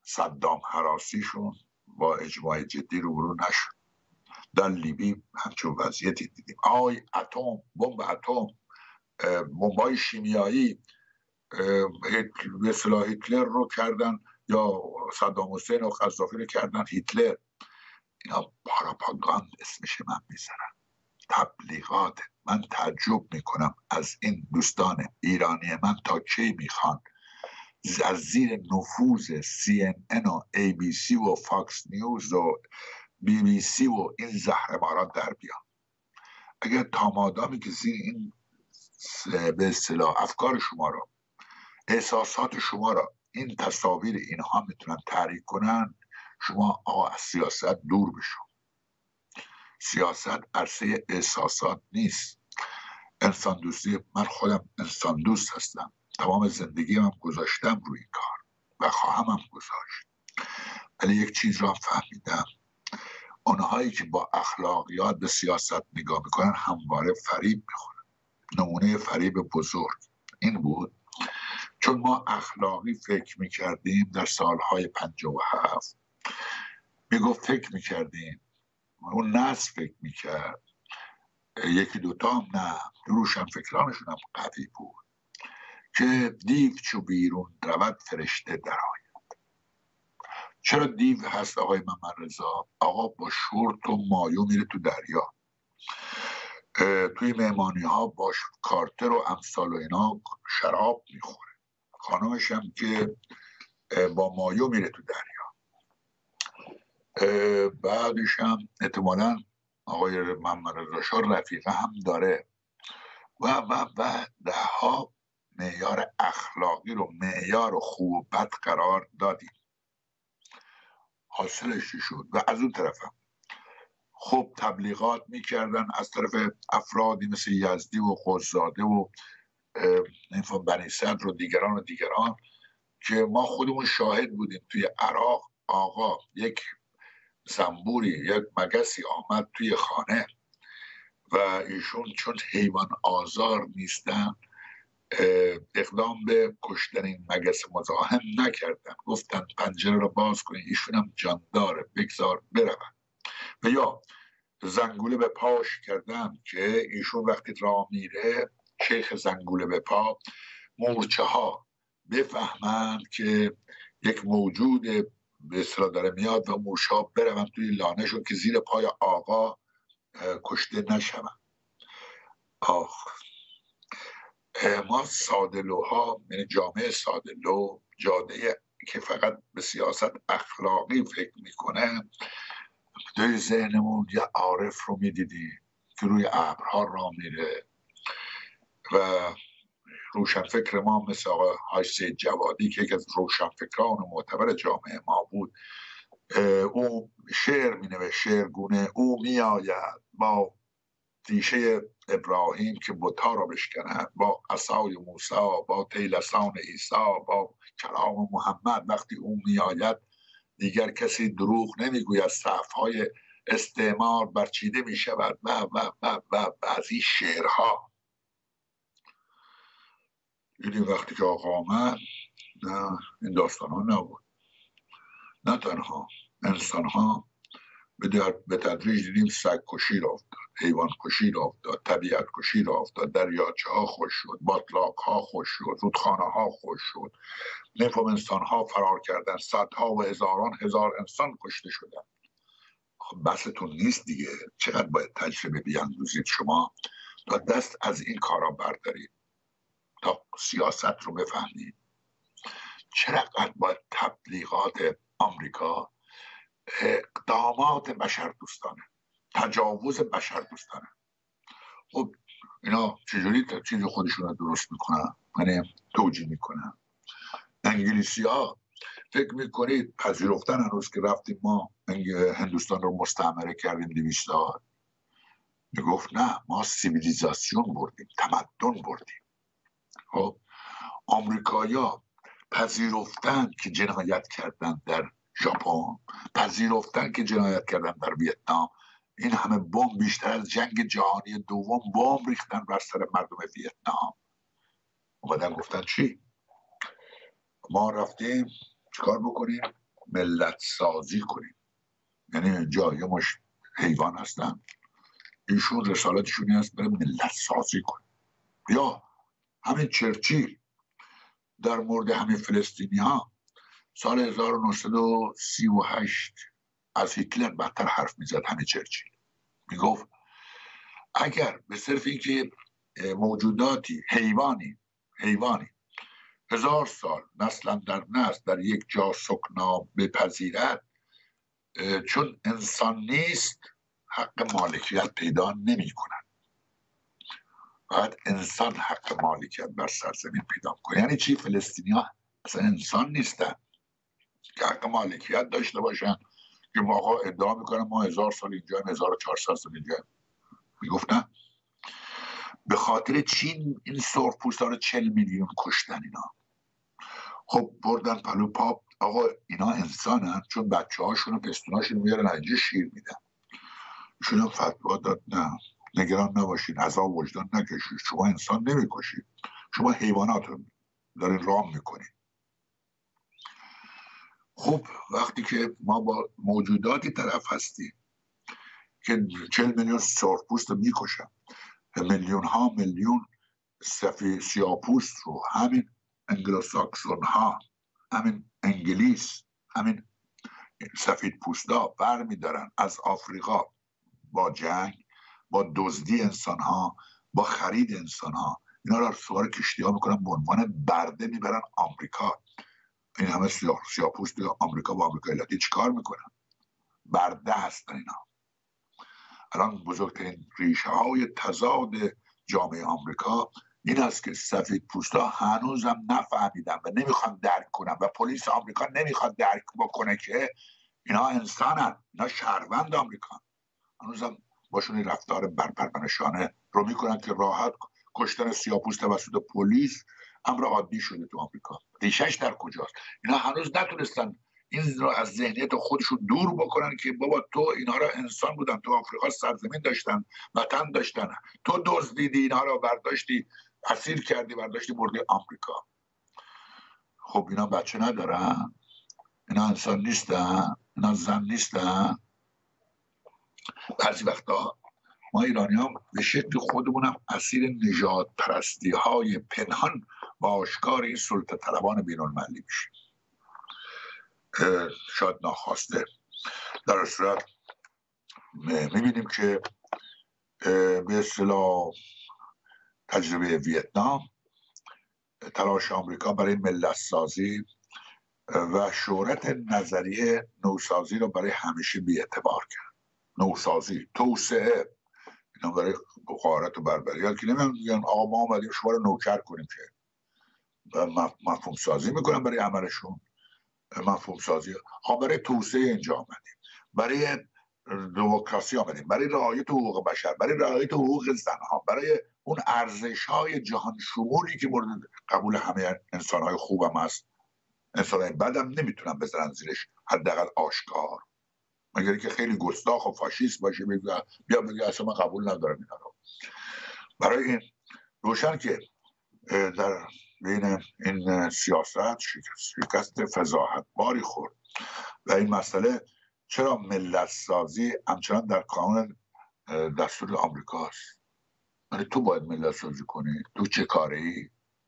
صدام هراسیشون با اجماع جدی روبرو نشد. در لیبی همچون وضعیتی دیدیم. آی اتم، بمب اتم، بمبای شیمیایی به اصطلاح هیتلر رو کردن، یا صدام حسین و قذافی رو کردن هیتلر. اینا پروپاگاند اسمش من میذارن، تبلیغات. من تعجب میکنم از این دوستان ایرانی من تا کی میخوان از زیر نفوذ سی ان ان و ای بی سی و فاکس نیوز و بی بی سی و این زهرمارات در بیان. اگر تا مادامی که زیر این به اصطلاح افکار شما را، احساسات شما را، این تصاویر اینها میتونن تحریک کنن، شما آقا از سیاست دور بشو. سیاست عرصه احساسات نیست. انسان دوستی، من خودم انسان دوست هستم، تمام زندگی هم گذاشتم روی کار و خواهم هم گذاشت. ولی یک چیز را فهمیدم، اونهایی که با اخلاقیات به سیاست نگاه میکنن همواره فریب میخورن. نمونه فریب بزرگ این بود، چون ما اخلاقی فکر میکردیم در سالهای پنجاه و هفت، میگفت فکر میکردیم، اون نسل فکر میکرد، یکی دوتا هم نه، روشن فکرانشون هم قوی بود، که دیو چو بیرون رود فرشته در آید. چرا دیو هست آقای محمد رضا؟ آقا با شورت و مایو میره تو دریا، توی مهمانی ها با کارتر و امثال و اینا شراب میخوره، خانمش هم که با مایو میره تو دریا. بعدش هم احتمالاً آقای محمد رضا شاه رفیقه هم داره و و و ده ها معیار اخلاقی رو معیار خوب و بد قرار دادیم. حاصلش شد. و از اون طرف هم خب تبلیغات میکردن از طرف افرادی مثل یزدی و قزاده و نمیفهم بنی صدر و دیگران و دیگران که ما خودمون شاهد بودیم. توی عراق آقا یک زنبوری، یک مگسی آمد توی خانه و ایشون چون حیوان آزار نیستن اقدام به کشتن این مگس مزاحم نکردن، گفتن پنجره رو باز کنید، ایشون هم جانداره بگذار برون. و یا زنگوله به پاش کردن که ایشون وقتی راه میره شیخ زنگوله به پا، مورچه ها بفهمند که یک موجود به اصطلاح داره میاد و مورچه ها برون توی لانهشون که زیر پای آقا کشته نشون. آخ ما سادلوها، یعنی جامعه سادلو، جامعه که فقط به سیاست اخلاقی فکر میکنه، توی ذهنمون یه عارف رو میدیدی که روی ابرها راه میره و روشنفکر ما مثل آقای حاج سید جوادی که یکی از روشنفکران معتبر جامعه ما بود، او شعر مینوشت، شعرگونه او میآید با تیشه ابراهیم که بت‌ها را بشکند، با عصای موسی، با طیلسان عیسی، با کلام محمد. وقتی او میآید دیگر کسی دروغ نمیگوید، صف‌های استعمار برچیده می شود و و و و بعضی شعرها. دیدیم وقتی که آقا آمد نه این داستان ها نبود. نه تنها انسان ها به تدریج دیدیم سگ کشی را افتاد، حیوان کشی را افتاد، طبیعت کشی را افتاد، دریاچه ها خوش شد، باطلاق ها خوش شد، رودخانه ها خوش شد، نفهم انسان ها فرار کردن، صدها و هزاران هزار انسان کشته شدن. خب بحثتون نیست دیگه، چقدر باید تجربه بیاندوزید شما تا دست از این کارا بردارید، تا سیاست رو بفهمید. چقدر باید تبلیغات آمریکا اقدامات بشر دوستانه، تجاوز بشر دوستانه. خب اینا چجوری چیز خودشون رو درست میکنن، یعنی توجیه میکنن. انگلیسی ها فکر میکنید پذیرفتن هنوز که رفتیم ما هندوستان رو مستعمره کردیم دویست سال؟ میگفت نه، ما سیویلیزاسیون بردیم، تمدن بردیم. خب آمریکایا پذیرفتن که جنایت کردن در ژاپن، پذیرفتن که جنایت کردن در ویتنام. این همه بمب، بیشتر از جنگ جهانی دوم بمب ریختن بر سر مردم ویتنام. اومدن گفتن چی؟ ما رفتیم چیکار بکنیم؟ ملت سازی کنیم. یعنی جای مش حیوان هستن، ایشون رسالتشونی هست برای ملت سازی کنیم. یا همین چرچیل در مورد همین فلسطینی ها سال هزار و نهصد و سی و هشت از هیتلر بدتر حرف میزد. همین چرچیل میگفت اگر به صرف اینکه موجوداتی حیوانی حیوانی هزار سال نسلا در نسل در یک جا سکنا بپذیرد، چون انسان نیست حق مالکیت پیدا نمی کند. باید انسان حق مالکیت بر سرزمین پیدا کنه. یعنی چی؟ فلسطینی ها اصلا انسان نیستن که حق مالکیت داشته باشن که آقا ادعا میکنن ما هزار سال اینجا هزار و چهارصد سال اینجا. میگفتن به خاطر چین این سرخپوستا رو چل میلیون کشتن اینا. خب بردن پلو پاپ آقا اینا انسانن، چون بچه هاشون و پستوناشون میارن اینجا شیر میدن. ایشون فتوا داد نه نگران نباشین، عذاب وجدان نکشید، شما انسان نمیکشید، شما حیوانات رو دارین رام میکنید. خب وقتی که ما با موجوداتی طرف هستیم که چل میلیون سرخپوست رو میکشن، میلیون ها میلیون سفید سیاه‌پوست رو همین انگلوساکسون ها، همین انگلیس، همین سفید پوستا بر میدارن از آفریقا با جنگ، با دزدی انسان ها، با خرید انسان ها، اینا رو سوار کشتی ها میکنن به عنوان برده میبرن آمریکا. این همه سیاه سیاه‌پوست آمریکا با آمریکای لاتین چیکار میکنن؟ برده هستن اینا. الان بزرگترین ریشه های تضاد جامعه آمریکا این است که سفید پوستا هنوزم نفهمیدن و نمیخوان درک کنن و پلیس آمریکا نمیخواد درک بکنه که اینا انسانن، اینا شهروند آمریکا. هنوزم باشون رفتار برپرمنشانه رو میکنن که راحت کشتن سیاه‌پوست توسط پلیس امر عادی شده تو آمریکا. ریشش در کجاست؟ اینا هنوز نتونستن این رو از ذهنیت خودشون دور بکنن که بابا تو اینها را انسان بودن، تو آفریقا سرزمین داشتن، وطن داشتن، تو دزدیدی اینها را برداشتی اسیر کردی برداشتی بردی آمریکا. خب اینا بچه ندارن، اینا انسان نیستن، اینا زن نیستن. بعضی وقتا ما ایرانی هم به شکل خودمونم اسیر نژاد پرستی های پنهان و آشکار این سلطه طلبان بین المللی میشیم، شاید ناخواسته. در صورت میبینیم که به اصطلاح تجربه ویتنام، تلاش آمریکا برای ملت سازی و شهرت نظریه نوسازی رو برای همیشه بی اعتبار کرد. نوسازی، توسعه، اینا برای غارت و بربریت که نمیان میگن آقا ما آمدیم شما رو نوکر کنیم، که مفهوم سازی میکنن برای عملشون. مفهوم سازی ها برای توسعه اینجا آمدیم، برای دموکراسی آمدیم، برای رعایت حقوق بشر، برای رعایت حقوق زنها، برای اون ارزش های جهان شمولی که مورد قبول همه انسان های خوب هم هست. انسان های بد هم نمیتونن بذارن زیرش حداقل آشکار، مگر که خیلی گستاخ و فاشیست باشه بگه بیا بگه اصلا من قبول ندارم اینا رو. برای این روشن که در بین این سیاست شکست فضاحت باری خورد و این مسئله چرا ملت سازی همچنان در قانون دستور آمریکاست. یعنی تو باید ملت سازی کنی، تو چه کاره ای؟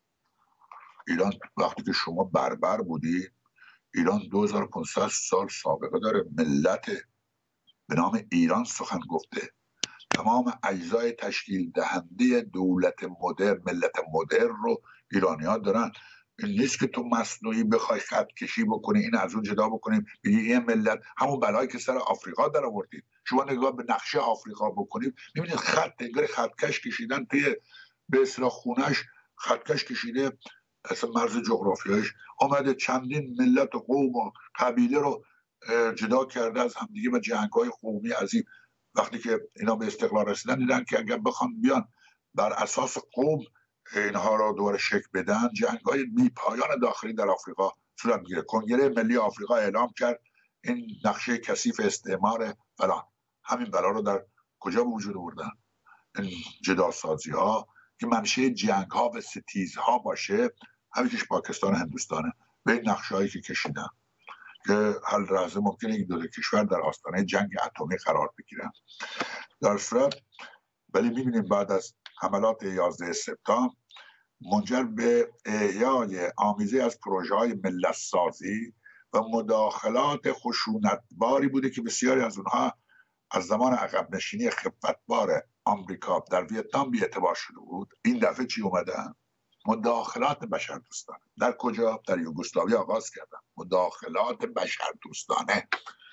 ایران وقتی که شما بربر بودی، ایران دو هزار و پانصد سال سابقه داره، ملت به نام ایران سخن گفته. تمام اجزای تشکیل دهنده دولت مدرن، ملت مدرن رو ایرانی ها دارن. این نیست که تو مصنوعی بخوای خط کشی بکنی، این از اون جدا بکنیم بگی این ملت همون بلایی که سر آفریقا در آوردید. شما نگاه به نقشه آفریقا بکنید میبینید خط انگار خطکش کشیدن توی به اصطلاح خونش، خطکش کشیده اصلا مرز جغرافیایش آمده چندین ملت و قوم و قبیله رو جدا کرده از همدیگه و جنگ‌های قومی عظیم. وقتی که اینا به استقلال رسیدن دیدن که اگر بخوان بیان بر اساس قوم اینها را دوباره شکل بدن، جنگ‌های بی پایان داخلی در آفریقا صورت میگیره. کنگره ملی آفریقا اعلام کرد این نقشه کثیف استعمار فلان. همین بلا رو در کجا به وجود آوردن؟ این جداسازی ها که منشأ جنگ ها و ستیز ها باشه، همیشه پاکستان و هندوستانه به این نقشه هایی که کشیدن. که هر لحظه ممکنه یک دو کشور در آستانه جنگ اتمی قرار بگیرن. در صورت ولی میبینیم بعد از حملات یازده سپتامبر منجر به احیای آمیزه از پروژه های ملت سازی و مداخلات خشونتباری بوده که بسیاری از اونها از زمان عقب نشینی خفتبار آمریکا در ویتنام بی اعتبار شده بود. این دفعه چی اومدن؟ مداخلات بشردوستانه. در کجا؟ در یوگسلاوی آغاز کردن مداخلات بشردوستانه.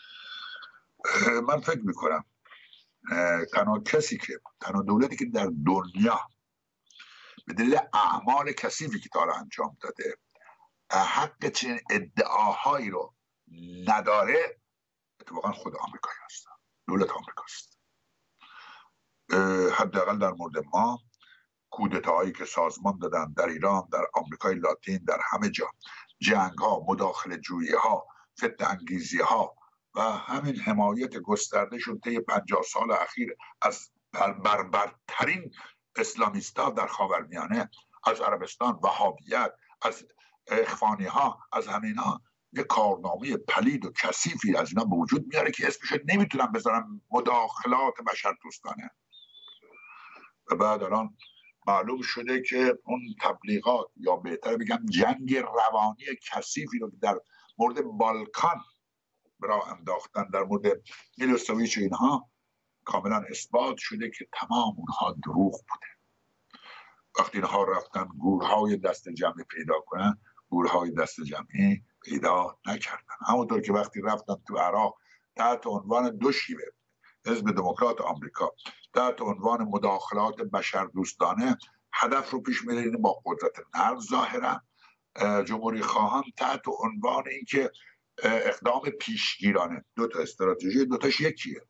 من فکر میکنم تنها کسی که تنها دولتی که در دنیا به دلیل اعمال کثیفی که تا حالا انجام داده حق چنین ادعاهایی رو نداره اتفاقا خود آمریکایی هست، دولت آمریکاست. حداقل در مورد ما کودتاهایی که سازمان دادن در ایران، در آمریکای لاتین، در همه جا، جنگ ها، مداخله جویی ها، فتنه انگیزی ها و همین حمایت گسترده شد طی پنجاه سال اخیر از بربرترین اسلامیستا در خاورمیانه، از عربستان، وهابیت، از اخوانی ها، از همینا، یه کارنامه پلید و کثیفی از اینا به وجود میاره که اسمش نمیتونم بذارم مداخلات بشردوستانه. و بعد الان معلوم شده که اون تبلیغات یا بهتر بگم جنگ روانی کثیفی رو در مورد بالکان برای انداختن، در مورد میلوسویچ و اینها کاملا اثبات شده که تمام اونها دروغ بوده. وقتی اینها رفتن گورهای دست جمعی پیدا کنن، گورهای دست جمعی پیدا نکردن. همونطور که وقتی رفتن تو عراق تحت عنوان دو شیوه، حزب دموکرات آمریکا تحت عنوان مداخلات بشردوستانه هدف رو پیش می‌برن با قدرت نرد، ظاهرا جمهوری خواهان تحت عنوان اینکه اقدام پیشگیرانه، دو تا استراتژی، دو تاش یکیه.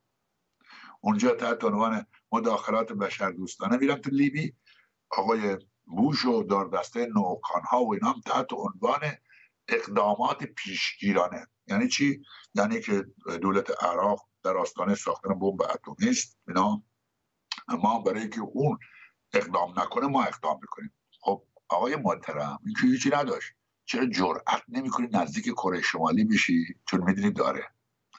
اونجا تحت عنوان مداخلات بشردوستانه میرن تو لیبی، آقای بوش و داردسته نوکانها و اینا هم تحت عنوان اقدامات پیشگیرانه. یعنی چی؟ یعنی که دولت عراق در آستانه ساختن بمب اتمی است اینا، اما برای اینکه اون اقدام نکنه ما اقدام میکنیم. خب آقای محترم این که هیچی نداشت، چرا جرأت نمیکنی نزدیک کره شمالی بشی؟ چون میدونی داره.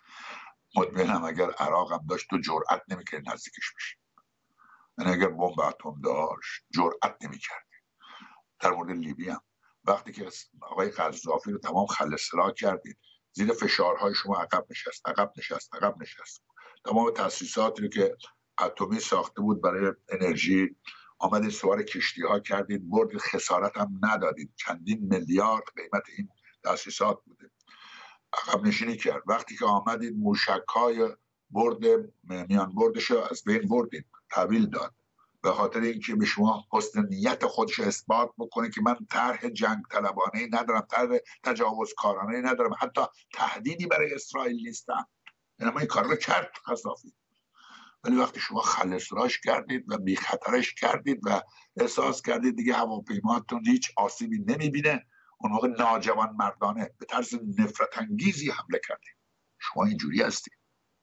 مطمئنم اگر عراق هم داشت تو جرأت نمیکنی نزدیکش بشی. یعنی اگر بمب اتم داشت جرأت نمیکردی. در مورد لیبی هم وقتی که آقای قذافی رو تمام خلسلا کردید، زیر فشارهای شما عقب نشست عقب نشست عقب نشست تمام تأسیساتی رو که اتمی ساخته بود برای انرژی آمدید سوار کشتی ها کردید، بردید، خسارت هم ندادید، چندین میلیارد قیمت این تأسیسات بوده، عقب نشینی کرد. وقتی که آمدید موشک های برد میان بردش از بین بردید، تحویل داد به خاطر اینکه به شما حسن نیت خودش اثبات بکنه که من طرح جنگ طلبانه ندارم، طرح تجاوزکارانه ندارم، حتی تهدیدی برای اسرائیل نیستم. یعنی این کار رو کرد قذافی. ولی وقتی شما خلسراش کردید و بی خطرش کردید و احساس کردید دیگه هواپیماتون هیچ آسیبی نمیبینه، اون موقع ناجوان مردانه به طرز نفرت انگیزی حمله کردید. شما اینجوری هستید.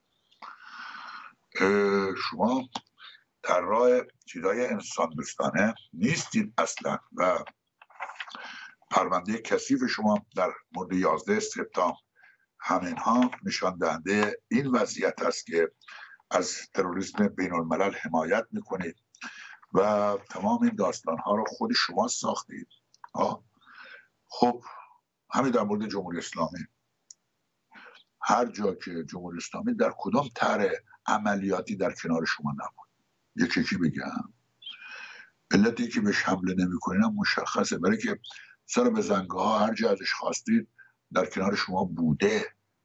شما در راه چیزای انسان دوستانه نیستید اصلا و پرونده کثیف شما در مورد یازده سپتامبر همینها نشان دهنده این وضعیت است که از تروریسم بین الملل حمایت میکنید و تمام این داستان ها رو خود شما ساختید. آه. خب همین در مورد جمهوری اسلامی، هر جا که جمهوری اسلامی در کدام طرح عملیاتی در کنار شما نبود، یکی یکی بگم، علتی که بهش حمله نمی کنین هم مشخصه، برای که سر به زنگه ها هر جا ازش خواستید در کنار شما بوده.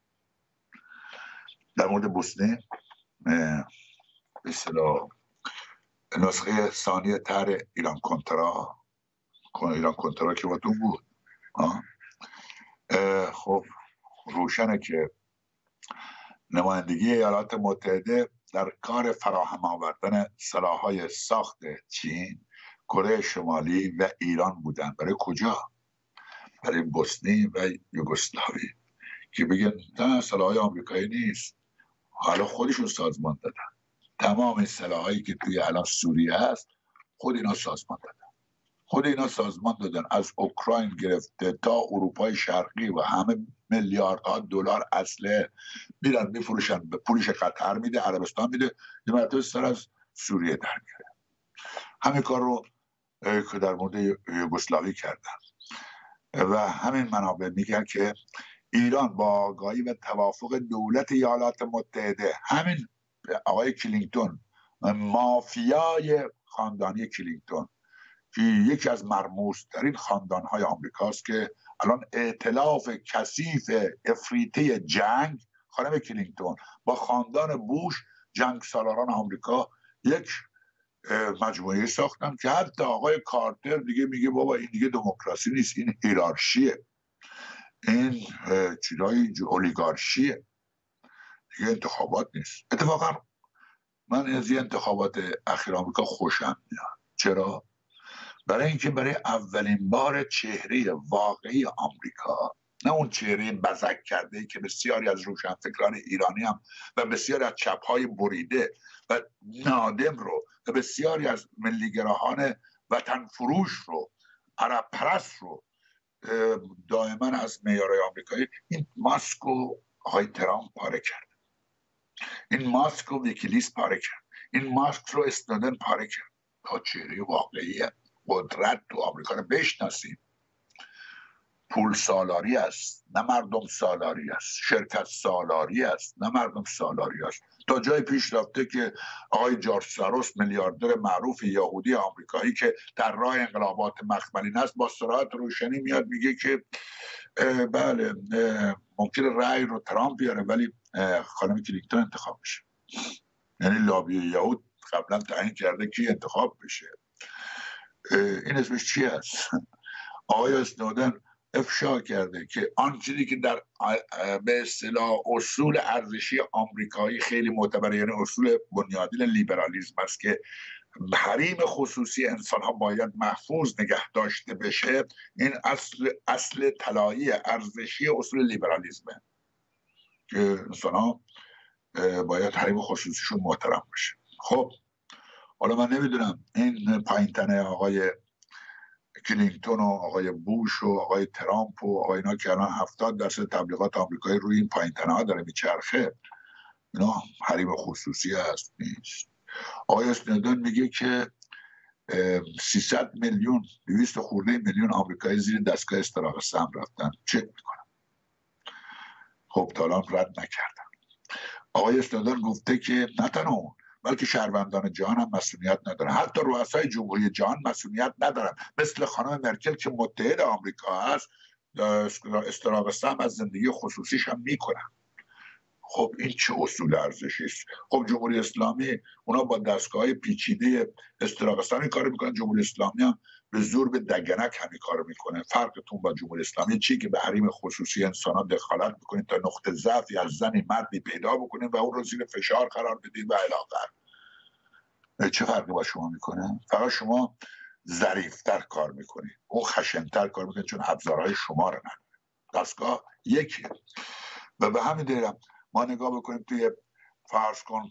در مورد بوسنی به اصطلاح نسخه ثانی طرح ایران کنترا ایران کنترا که با تو بود، آه. خب روشنه که نمایندگی ایالات متحده در کار فراهم آوردن سلاح‌های ساخت چین، کره شمالی و ایران بودن. برای کجا؟ برای بوسنی و یوگسلاوی که بگن نه سلاح‌های آمریکایی نیست، حالا خودشون سازمان دادن. تمام سلاح‌هایی که توی الان سوریه هست خود اینا سازمان دادن. خود اینا سازمان دادن، از اوکراین گرفته تا اروپای شرقی و همه میلیاردها دلار اسلحه میرن میفروشن، به پولش قطر میده، عربستان میده، یه مرتبه سر از سوریه در میاره. همین کار رو که در مورد یوگسلاوی کردن و همین منابع میگن که ایران با آگاهی و توافق دولت ایالات متحده، همین آقای کلینتون، مافیای خاندانی کلینتون که یکی از مرموز ترین خاندانهای آمریکاست که الان ائتلاف کثیف افریطی جنگ، خانم کلینتون با خاندان بوش، جنگ سالاران آمریکا، یک مجموعه ساختن که حتی آقای کارتر دیگه میگه بابا این دیگه دموکراسی نیست، این هیرارشیه، این چیزای اولیگارشیه، دیگه انتخابات نیست. اتفاقا من از این انتخابات اخیر آمریکا خوشم میاد. چرا؟ برای اینکه برای اولین بار چهره واقعی آمریکا، نه اون چهره بزک کرده که بسیاری از روشنفکران ایرانی هم و بسیاری از چپ‌های بریده و نادم رو و بسیاری از ملیگراهان وطن فروش رو، عرب پرست رو دائما از معیارهای آمریکایی، این ماسک و آقای ترامپ پاره کرد، این ماسک و ویکیلیکس پاره کرد، این ماسک رو اسنودن پاره کرد تا چهره واقعی قدرت تو آمریکا رو بشناسیم. پول سالاری است نه مردم سالاری است، شرکت سالاری است نه مردم سالاری است. تا جای پیش رفته که آقای جورج ساروس، میلیاردر معروف یهودی آمریکایی که در راه انقلابات مخملین است، با سرعت روشنی میاد میگه که بله ممکنه رأی رو ترامپ بیاره ولی خانم کلینتون انتخاب بشه. یعنی لابی یهود قبلا تعیین کرده کی انتخاب بشه. این اسمش چی است؟ آقای اسنودن افشا کرده که آن چیزی که در به اصطلاح اصول ارزشی آمریکایی خیلی معتبره، یعنی اصول بنیادین لیبرالیسم است که حریم خصوصی انسان ها باید محفوظ نگه داشته بشه، این اصل اصل طلایی ارزشی اصول لیبرالیسمه که انسان ها باید حریم خصوصیشون محترم بشه. خب حالا من نمیدونم این پایین‌تنه آقای کلینتون و آقای بوش و آقای ترامپ و آقای اینا که الان هفتاد درصد تبلیغات آمریکایی روی این پایین‌تنه ها داره میچرخه، اینا حریم خصوصی هست نیست. آقای اسنودن میگه که سیصد میلیون دویست خورده میلیون آمریکایی زیر دستگاه استراق سم رفتن، چک میکنن. خب تا الان رد نکردن. آقای اسنودن گفته که نه تنها اون بلکه شهروندان جهان هم مسئولیت ندارن، حتی رؤسای جمهوری جهان مسئولیت ندارن، مثل خانم مرکل که متحد آمریکا هست استراق سم از زندگی خصوصیش هم میکنن. خب این چه اصول ارزشی است؟ خب جمهوری اسلامی اونا با دستگاه پیچیده استراق سم کار میکنن، جمهوری اسلامی هم به زور به دگنک همین کار میکنه. فرقتون با جمهوری اسلامی چی که به حریم خصوصی انسان ها دخالت میکنید تا نقطه ضعفی از زنی مردی پیدا بکنید و اون رو زیر فشار قرار بدید و الی آخر. چه فرقی با شما میکنه؟ فقط شما ظریفتر کار میکنید، اون خشنتر کار میکنه چون ابزارهای شما رو نداره. دستگاه یکیه. و به همین دلیل ما نگاه بکنیم توی فرض کن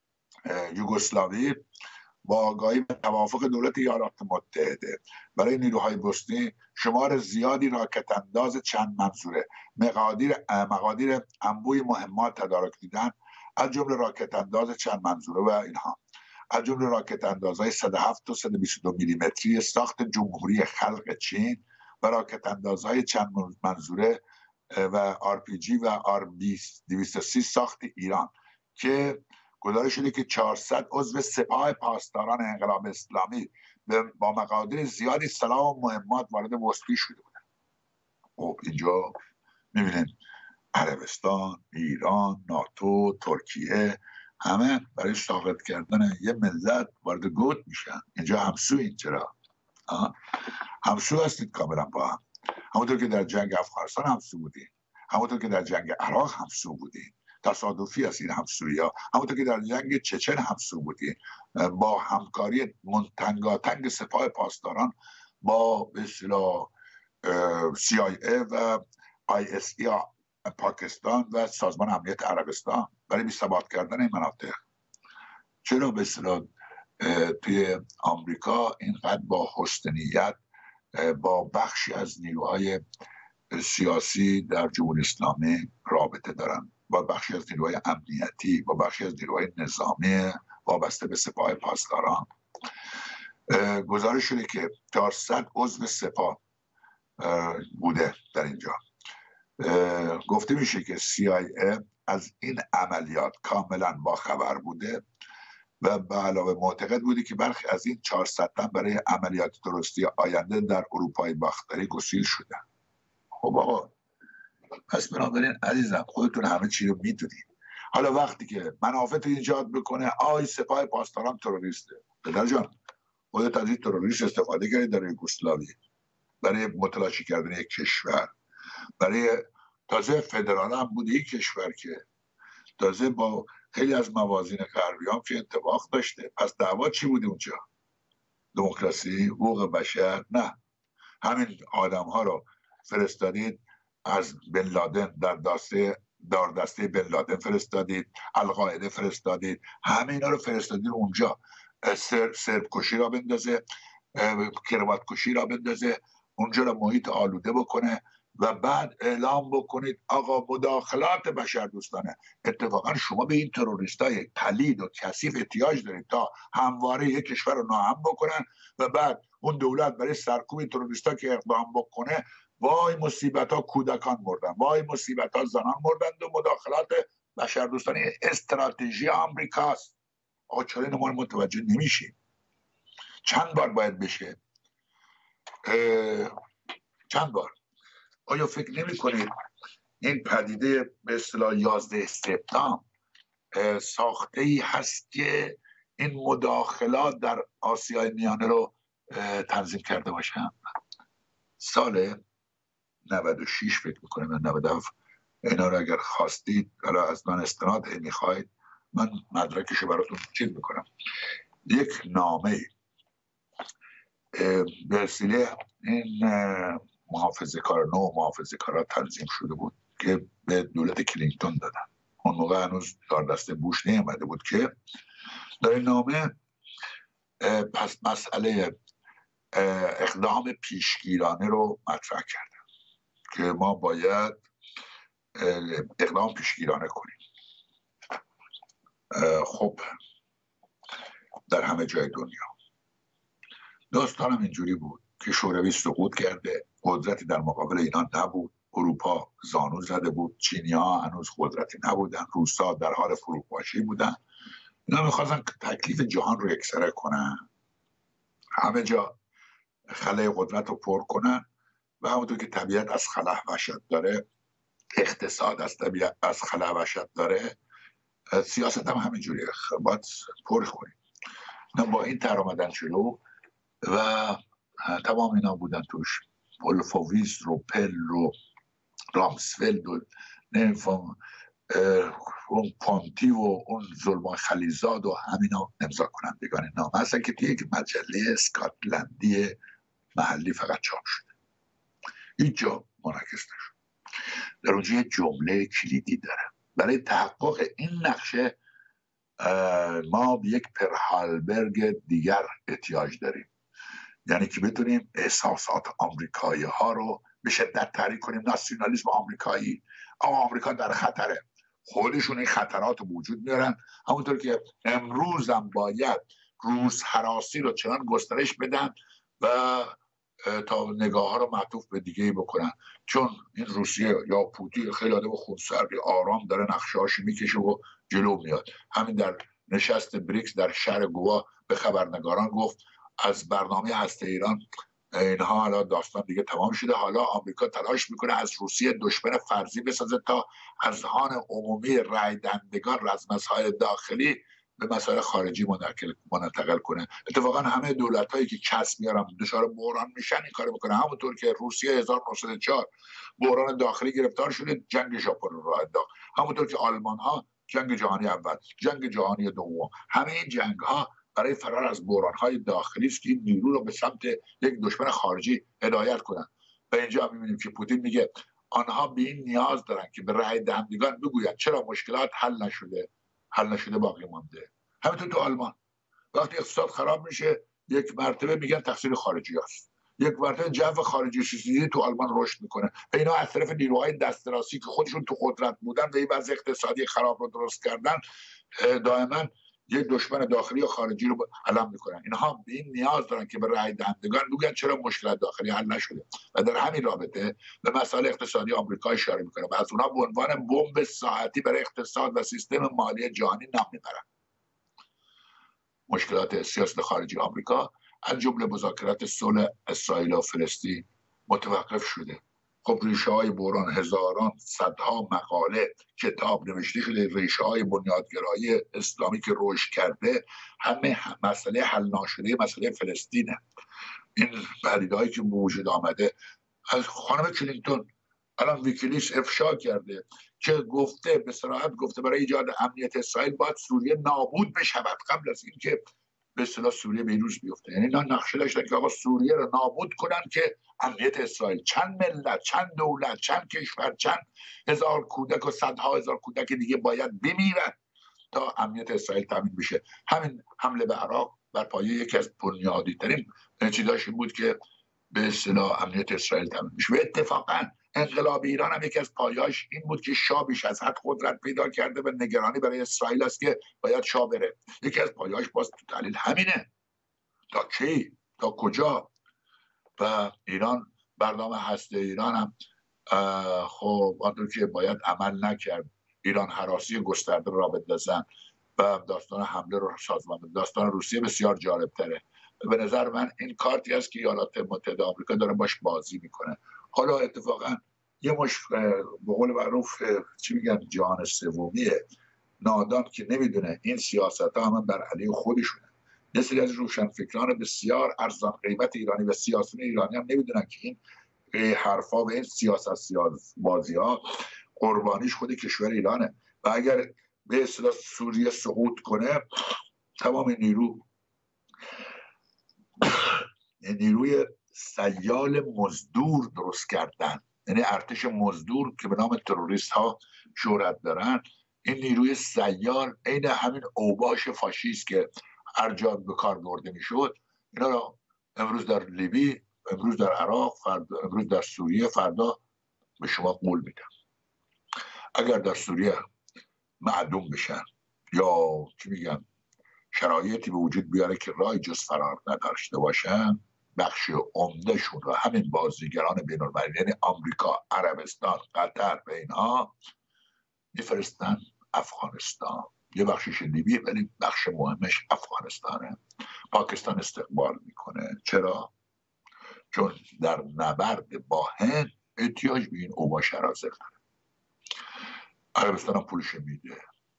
یوگسلاوی با آگاهی و توافق دولت ایالات متحده برای نیروهای بوسنی شمار زیادی راکت انداز چند منظوره مقادیر مقادیر انبوی مهمات تدارک دیدن، از جمله راکت انداز چند منظوره و اینها، از جمله راکت اندازهای صد و هفت و صد و بیست و دو میلیمتری ساخت جمهوری خلق چین و راکت اندازهای چند منظوره و آر پی جی و آر دویست و سی ساخت ایران که گزارش شده که چهارصد عضو سپاه پاسداران انقلاب اسلامی با مقادیر زیادی سلاح و مهمات وارد بوسنی شده بودند. خب اینجا میبینید عربستان، ایران، ناتو، ترکیه همه برای ساقط کردن یه ملت وارد گوت میشن. اینجا همسو این چرا؟ همسو هستید کاملا با هم. همونطور که در جنگ افغانستان همسو بودین، همونطور که در جنگ عراق همسو بودین، تصادفی است این همسویی ها. همونطور که در جنگ چچن همسو بودین، با همکاری تنگاتنگ سپاه پاسداران با به اصطلاح سی آی ای و آی اس ای پاکستان و سازمان امنیت عربستان برای بی‌ثبات کردن این مناطق. چرا به اصطلاح توی آمریکا اینقدر با حسن نیت با بخشی از نیروهای سیاسی در جمهوری اسلامی رابطه دارن، با بخشی از نیروهای امنیتی، با بخشی از نیروهای نظامی وابسته به سپاه پاسداران. گزارش شده که چهارصد عضو سپاه بوده در اینجا. گفته میشه که سی آی ای از این عملیات کاملا باخبر بوده و به علاوه معتقد بوده که برخی از این چهارصد تن برای عملیات درستی آینده در اروپای باختری گسیل شدن. خب آقا، پس بنابراین عزیزم خودتون همه چی رو میدونید. حالا وقتی که منافعت ایجاد بکنه آی سپاه پاسداران تروریسته، پدر جان خودت از این تروریست استفاده کردی در یوگسلاوی برای متلاشی کردن یک کشور، برای تازه فدرال هم بوده یک کشور که تازه با خیلی از موازین غربی هم که اتفاق داشته. پس دعوا چی بوده اونجا؟ دموکراسی، حقوق بشر؟ نه، همین آدم ها رو فرستادید از بن لادن در دسته دار دسته بن لادن فرستادید، القاعده فرستادید، همه اینا رو فرستادید اونجا سر سرب کشی را بندازه، کروات کشی را بندازه، اونجا رو محیط آلوده بکنه و بعد اعلام بکنید آقا مداخلات بشر دوستانه. اتفاقا شما به این تروریستای پلید و کثیف احتیاج دارید تا همواره یک کشور رو ناامن بکنن و بعد اون دولت برای سرکوب تروریستا که اقدام بکنه وای مصیبت ها کودکان مردن، وای مصیبت ها زنان مردند و مداخلات بشر دوستانه استراتژی آمریکاست. آقا چرا اینو ما متوجه نمیشیم؟ چند بار باید بشه؟ چند بار؟ آیا فکر نمی کنید این پدیده به اصطلاح یازده سپتامبر ساخته ای هست که این مداخلات در آسیای میانه رو تنظیم کرده باشن؟ سال نود و شش فکر میکنم یا نود و هفت، اینا رو اگر خواستید از من استناد میخواید من مدرکشو براتون چیز میکنم. یک نامه به وسیله این محافظه کار نو محافظه کارا تنظیم شده بود که به دولت کلینتون دادن. اون موقع هنوز دار دست بوش نیامده بود که در این نامه پس مسئله اقدام پیشگیرانه رو مطرح کردن که ما باید اقدام پیشگیرانه کنیم. خب در همه جای دنیا داستانم اینجوری بود که شوروی سقوط کرده، قدرتی در مقابل اینا نبود، اروپا زانو زده بود، چینی‌ها هنوز قدرتی نبودن، روسا در حال فروپاشی بودن. اینا می‌خواستن تکلیف جهان رو یکسره کنن، همه جا خلأ قدرت رو پر کنن و همونطور که طبیعت از خلأ وحشت داره، اقتصاد از طبیعت از خلأ وحشت داره، سیاست هم همینجوریه، باید پر کنیم. اینا با این تر آمدن جلو و تمام اینا بودن توش، پولفوویز رو پل رو رامسفلد و نمیفهم اون پانتی و اون ظلمان خلیزاد و همینا امضا کنندگان نامه هستن که توی یک مجله اسکاتلندی محلی فقط چاپ شده، هیچ جا منعکس نشد. در اونجا یه جمله کلیدی داره: برای تحقق این نقشه ما به یک پرهالبرگ دیگر احتیاج داریم، یعنی که بتونیم احساسات آمریکایی ها رو به شدت تحریک کنیم. ناسیونالیسم آمریکایی، اما آمریکا در خطره، خودشون این خطرات رو وجود میارن. همونطور که امروز هم باید روس هراسی رو چنان گسترش بدن و تا نگاه ها رو معطوف به دیگه بکنن، چون این روسیه یا پوتین خیلی آدم خونسردی آرام داره نقشه‌هاش میکشه و جلو میاد. همین در نشست بریکس در شهر گوا به خبرنگاران گفت از برنامه هسته ایران اینها حالا داستان دیگه تمام شده، حالا آمریکا تلاش میکنه از روسیه دشمن فرضی بسازه تا اذهان عمومی رای دهندگان را از مسائل داخلی به مسائل خارجی منتقل کنه. اتفاقا همه دولت هایی که کسب میارن دچار بحران میشن این کارو میکنه. همونطور که روسیه هزار و نهصد و چهار بحران داخلی گرفتار شده، جنگ ژاپن رو راه انداخت. همونطور که آلمان ها جنگ جهانی اول، جنگ جهانی دوم، همه این جنگ ها برای فرار از بحران‌های داخلی است که این نیرو رو به سمت یک دشمن خارجی هدایت کنن. و اینجا می‌بینیم که پوتین میگه آنها به این نیاز دارن که به رای دهندگان بگویند چرا مشکلات حل نشده، حل نشده باقی مانده. همینطور تو آلمان وقتی اقتصاد خراب میشه یک مرتبه میگن تقصیر خارجی هست، یک مرتبه جو خارجی سیاسی تو آلمان رشد میکنه و اینا از طرف نیروهای دست راستی که خودشون تو قدرت بودن و این وضع اقتصادی خراب رو درست کردن دائما یک دشمن داخلی و خارجی رو علم میکنن. اینها به این نیاز دارن که به رای دهندگان بگن چرا مشکلات داخلی حل نشده و در همین رابطه به مسائل اقتصادی آمریکا اشاره میکنه و از اونها به عنوان بمب ساعتی برای اقتصاد و سیستم مالی جهانی نام میبرن. مشکلات سیاست خارجی آمریکا از جمله مذاکرات صلح اسرائیل و فلسطین متوقف شده. خب ریشه های بحران هزاران صدها مقاله کتاب نوشته شده، ریشه های بنیادگرایی اسلامی که رشد کرده همه مسئله حل ناشده مسئله فلسطینه. این پدیده‌هایی که به وجود آمده از خانم کلینتون الان ویکیلیکس افشا کرده که گفته به صراحت گفته برای ایجاد امنیت اسرائیل باید سوریه نابود بشود قبل از اینکه به اصطلاح سوریه به روز بیفته. یعنی اینا نقشه داشتن که آقا سوریه رو نابود کنن که امنیت اسرائیل، چند ملت، چند دولت، چند کشور، چند هزار کودک و صدها هزار کودک دیگه باید بمیرن تا امنیت اسرائیل تامین بشه. همین حمله به عراق بر پایه یکی از بنیادی ترین چیزاش بود که به اصطلاح امنیت اسرائیل تامین بشه. و اتفاقا انقلاب ایران هم یکی از پایه‌اش این بود که شاه بیش از حد قدرت پیدا کرده و نگرانی برای اسرائیل است که باید شاه بره. یکی از پایه‌اش باز تو دلیل همینه. تا کی؟ تا کجا؟ و ایران برنامه هسته ایران هم خب آنطور که باید عمل نکرد. ایران هراسی گسترده را بندازن و داستان حمله رو سازمان داستان روسیه بسیار جالب تره. به نظر من این کارتی است که ایالات متحده آمریکا داره باش بازی میکنه. حالا اتفاقا یه مش به قول معروف چی میگن جهان سومیه نادان که نمیدونه این سیاست ها هم بر علیه خودشونه. یه سری از روشنفکران بسیار ارزان قیمت ایرانی و سیاسیون ایرانی هم نمیدونن که این حرفا و این سیاست سیاست بازی ها قربانیش خود کشور ایرانه و اگر به اصطلاح سوریه سقوط کنه تمام نیرو نیروی سیال مزدور درست کردن، یعنی ارتش مزدور که به نام تروریست ها شهرت دارن، این نیروی سیال عین همین اوباش فاشیست که هر جا به کار برده میشد اینا رو امروز در لیبی، امروز در عراق، فردا امروز در سوریه، فردا به شما قول میدم اگر در سوریه معدوم بشن یا چی میگن شرایطی به وجود بیاره که راه جز فرار نداشته باشن، بخش عمدهشون رو همین بازیگران بین‌المللی یعنی آمریکا، عربستان، قطر و اینها میفرستن افغانستان. یه بخشش لیبی ولی بخش مهمش افغانستانه. پاکستان استقبال میکنه. چرا؟ چون در نبرد با هند احتیاج به این اوباش حاضر داره. عربستان هم پولش میده.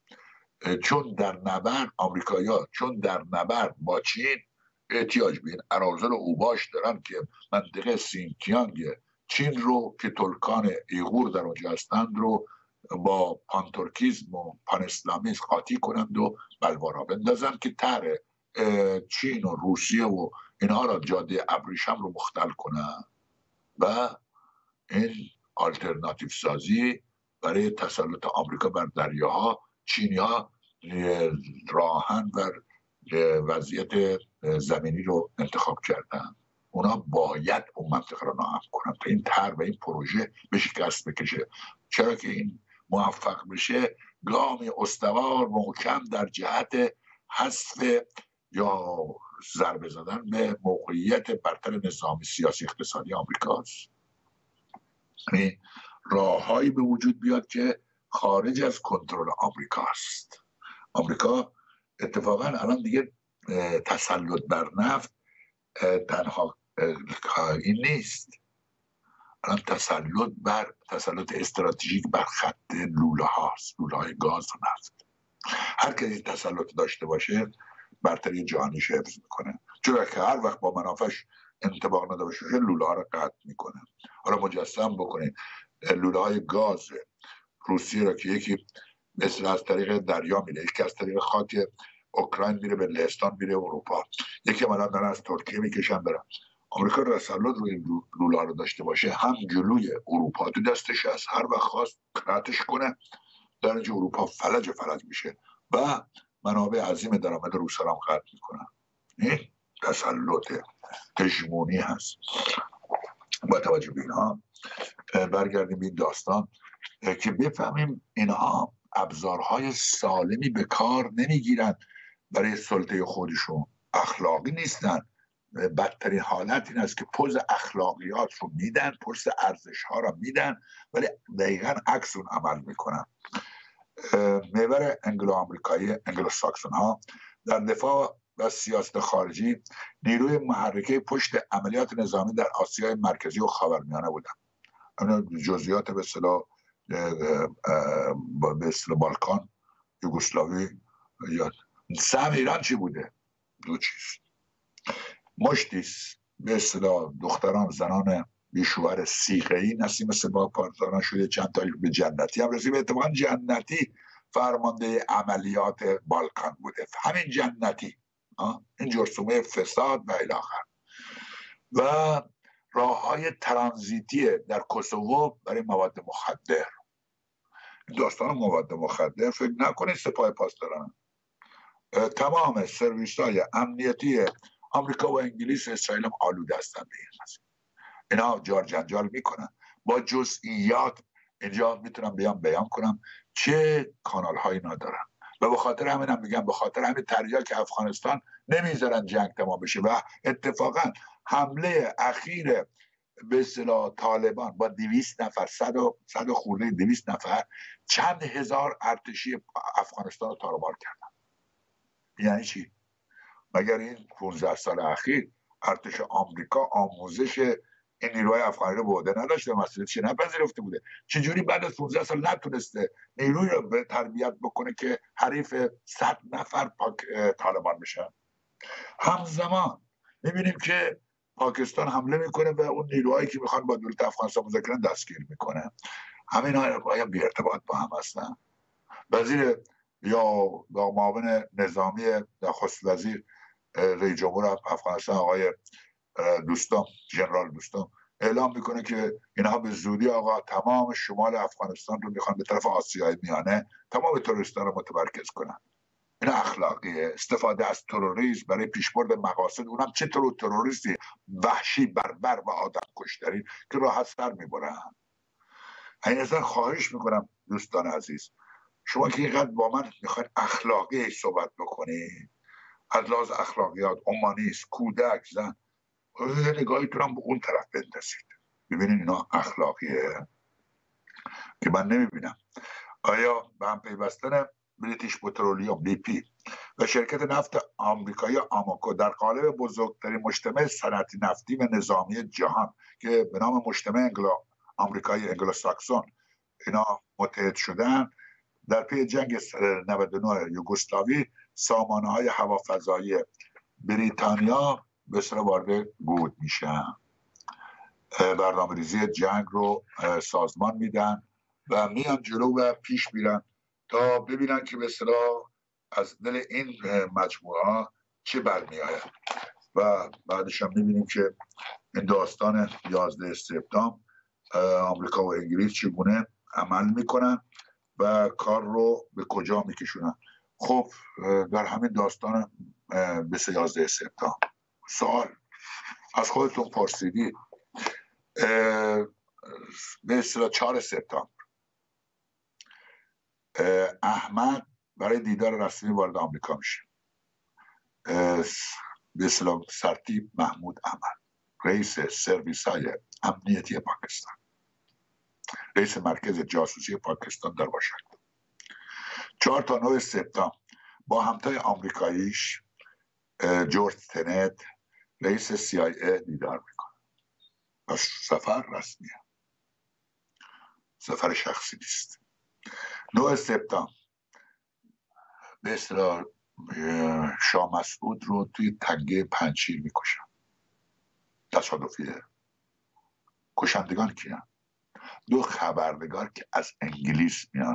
چون در نبرد آمریکایی‌ها چون در نبرد با چین احتیاج به این اراذل و اوباش دارن که منطقه سینکیانگ چین رو که ترکان ایغور در اونجا هستند رو با پانترکیزم و پان اسلامیسم قاطی کنند و بلوارا بندازن که تر چین و روسیه و اینها را جاده ابریشم رو مختل کنن و این آلترناتیو سازی برای تسلط آمریکا بر دریاها چینی ها راهن و وضعیت زمینی رو انتخاب کردن. اونا باید اون منطقه رو ناامن کنن تا این طرح و این پروژه به شکست بکشه. چرا که این موفق بشه گامی استوار محکم در جهت حذف یا ضربه زدن به موقعیت برتر نظامی سیاسی اقتصادی آمریکاست. یعنی راههایی به وجود بیاد که خارج از کنترل آمریکاست. آمریکا اتفاقا الان دیگه تسلط بر نفت تنها این نیست، الان تسلط بر تسلط استراتژیک بر خط لوله هاست، لوله های گاز و نفت. هر کسی تسلط داشته باشه برتری جهانیش حفظ میکنه، چرا که هر وقت با منافعش انطباق نداشته باشه لوله ها رو قطع میکنه. حالا مجسم بکنید لوله های گاز روسیه را که یکی مثل از طریق دریا میره، یکی از طریق خاک اوکراین میره به لهستان میره اروپا، یکی من دارن از ترکیه میکشن برن. آمریکا تسلط روی این لوله رو داشته باشه هم جلوی اروپا تو دستش هست، هر وقت خواست قطعش کنه در اینجا اروپا فلج فلج میشه و منابع عظیم درآمد روسا هم قطع میکنن. تسلط هژمونی هست. با توجه به اینها برگردیم این داستان که بفهمیم اینها ابزارهای سالمی به کار نمیگیرن برای سلطه خودشون، اخلاقی نیستن. بدترین حالت این است که پوز اخلاقیات رو میدن، پوز ارزش ها رو میدن، ولی دقیقا عکس اون عمل میکنن. محور انگلو آمریکایی، انگلو ساکسون ها در دفاع و سیاست خارجی نیروی محرکه پشت عملیات نظامی در آسیای مرکزی و خاورمیانه بودن. جزئیات به اصطلاح به اصطلاح بالکان، یوگسلاوی یا سهم ایران چی بوده؟ دو چیز. مشتیس به اصطلاح دختران زنان بیشوهر سیغه‌ای نسیم سپاه پاسداران شده، چند تا به جنتی هم رسید. اتفاقا جنتی فرمانده عملیات بالکان بوده، همین جنتی، این جرثومه فساد و الی آخر. و راههای ترانزیتی در کوسوو برای مواد مخدر. داستان مواد مخدر فکر نکنید سپاه پاسداران، تمام سرویس های امنیتی آمریکا و انگلیس و اسرائیل هم آلوده هستند به این قضیه. اینا جار جنجال میکنن با جزئیات. اینجا میتونم بیان بیان کنم چه کانال هایی اینا دارن و به خاطر همین هم میگم، به خاطر همین ترجیح که افغانستان نمیذارن جنگ تمام بشه. و اتفاقا حمله اخیر به اصطلاح طالبان با دویست نفر، صد و صد و خورده دویست نفر، چند هزار ارتشی افغانستان رو تارومار کردن. یعنی چی؟ مگر این پانزده سال اخیر ارتش آمریکا آموزش این نیروهای افغانی رو به عهده نداشته، مسئولیتش نپذیرفته بوده؟ چجوری بعد از پانزده سال نتونسته نیروی رو به تربیت بکنه که حریف صد نفر پاک طالبان بشن؟ همزمان میبینیم که پاکستان حمله میکنه و اون نیروهایی که میخوان با دولت افغانستان مذاکره دستگیر میکنه. همین ها بی ارتباط با هم هستن. وزیر یا معاون نظامی نخست وزیر رئیس جمهور افغانستان آقای دوستان، ژنرال دوستان، اعلام میکنه که اینها به زودی آقا تمام شمال افغانستان رو میخوان به طرف آسیای میانه تمام تروریستان رو متمرکز کنن. این اخلاقیه، استفاده از تروریسم برای پیشبرد مقاصد، اونم چه طور تروریستی وحشی بربر و آدم کشتری که راحت سر میبرن. این اصلا خواهش میکنم دوستان عزیز، شما که اینقدر با من میخواید اخلاقی صحبت بکنید، از لحاظ اخلاقیات، اومانیسم، کودک، زن، نگاهیتون هم به اون طرف بندازید، ببینید اینا اخلاقیه که من نمیبینم. آیا به هم پیوستن بریتیش پترولیوم بی پی و شرکت نفت آمریکایی آموکو در قالب بزرگترین مجتمع صنعتی نفتی و نظامی جهان که به نام مجتمع انگلو آمریکایی انگلو ساکسون اینا متحد شدن، در پی جنگ نود و نه یوگسلاوی سامانه‌های هوافضایی بریتانیا به سر وارد گود میشن، برنامه‌ریزی جنگ رو سازمان میدن و میان جلو و پیش میرن تا ببینن که به اصطلاح از دل این مجموعه چه برمیآید. و بعدش هم میبینیم که این داستان یازده سپتامبر آمریکا و انگلیس چگونه عمل میکنن و کار رو به کجا میکشونن. خب در همین داستان به یازده سپتامبر سوال از خودتون پرسیدید، به اصطلاح چهار سپتامبر احمد برای دیدار رسمی وارد آمریکا میشه. به اصطلاح سرتیپ محمود احمد، رئیس سرویس های امنیتی پاکستان، رئیس مرکز جاسوسی پاکستان در واشنگتن، چهار تا نه سپتامبر با همتای آمریکاییش جورج تنت رئیس سی آی ای دیدار میکنه. پس سفر رسمیه، سفر شخصی نیست. نه سپتامبر به اصطلاح شاه مسعود رو توی تنگه پنجشیر میکشن. تصادفیه. کشندگان کیان؟ دو خبرنگار که از انگلیس میان.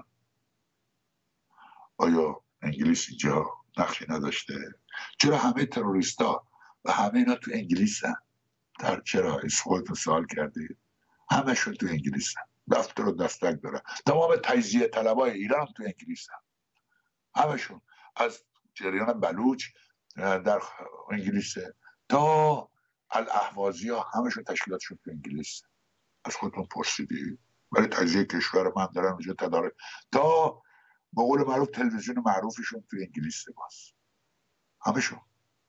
آیا انگلیس اینجا نقشی نداشته؟ چرا همه تروریستا و همه اینا تو انگلیس هن؟ در چرا از خودتون سوال کردید؟ همه شون تو انگلیس هن. دفتر و دستک دارن. تمام تجزیه طلبای ایران تو انگلیس هن. همه شون. از جریان بلوچ در انگلیس، تا الاهوازی ها همشون تشکیلاتشون تو انگلیس. از خودتون پرسیدی؟ برای تجزیه کشور من دارن اونجا تدارک، تا به قول معروف تلویزیون معروفشون تو انگلیس باز همشون.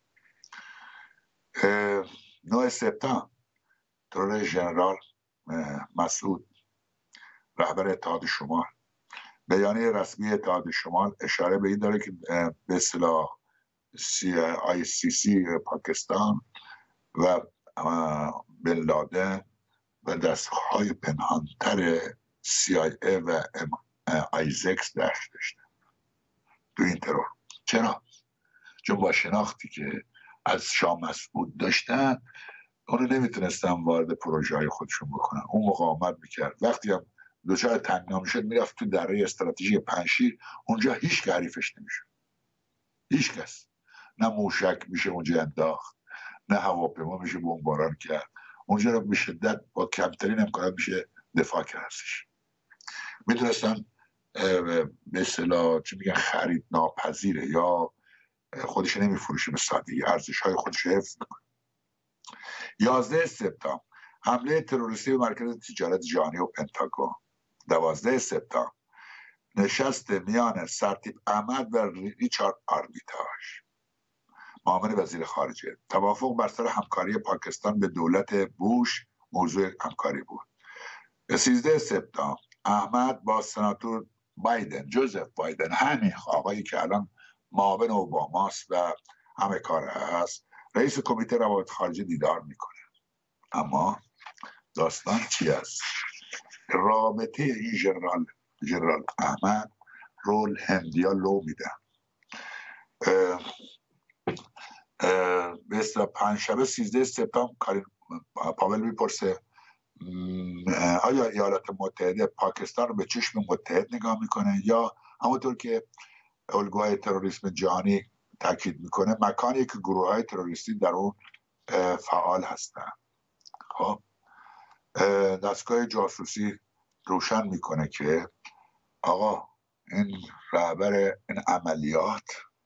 نه سپتامبر ترور ژنرال مسعود رهبر اتحاد شمال، بیانیه رسمی اتحاد شمال اشاره به این داره که به اصطلاح آی سی سی پاکستان و بن لادن و دستهای پنهانتر سی آی ای و آیزکس دست داشتن تو این ترور. چرا؟ چون با شناختی که از شاه مسعود داشتن اونو نمیتونستن وارد پروژه های خودشون بکنن. اون مقاومت میکرد. وقتی هم دچار تنگنا میشد میرفت تو دره استراتژی پنشیر، اونجا هیچ که حریفش نمیشد، هیچ کس. نه موشک میشه اونجا انداخت، نه هواپیما میشه بمباران کرد. اونجا رو به شدت با کمترین امکانات میشه دفاع کردش. میدونستن به اصطلاح چی میگن خرید ناپذیره یا خودش نمیفروشه به سادگی، ارزش های خودش حفظ میکنه. یازده سپتامبر حمله تروریستی به مرکز تجارت جهانی و پنتاگون. دوازده سپتامبر نشست میان سرتیپ احمد و ریچارد آرمیتاژ، معاون وزیر خارجه. توافق بر سر همکاری پاکستان به دولت بوش موضوع همکاری بود. سیزده سپتامبر احمد با سناتور بایدن، جوزف بایدن، همین آقایی که الان معاون اوباماست و همه کار هست، رئیس کمیته روابط خارجه دیدار میکنه. اما داستان چی است؟ رابطه این ژنرال ژنرال احمد رول هندیا لو میدن. به اصطلاح پنجشنبه سیزده سپتامبر پاول میپرسه آیا ایالات متحده پاکستان رو به چشم متحد نگاه میکنه یا همونطور که الگوهای تروریسم جهانی تاکید میکنه مکانی که گروه های تروریستی در اون فعال هستن. خب دستگاه جاسوسی روشن میکنه که آقا این رهبر این عملیات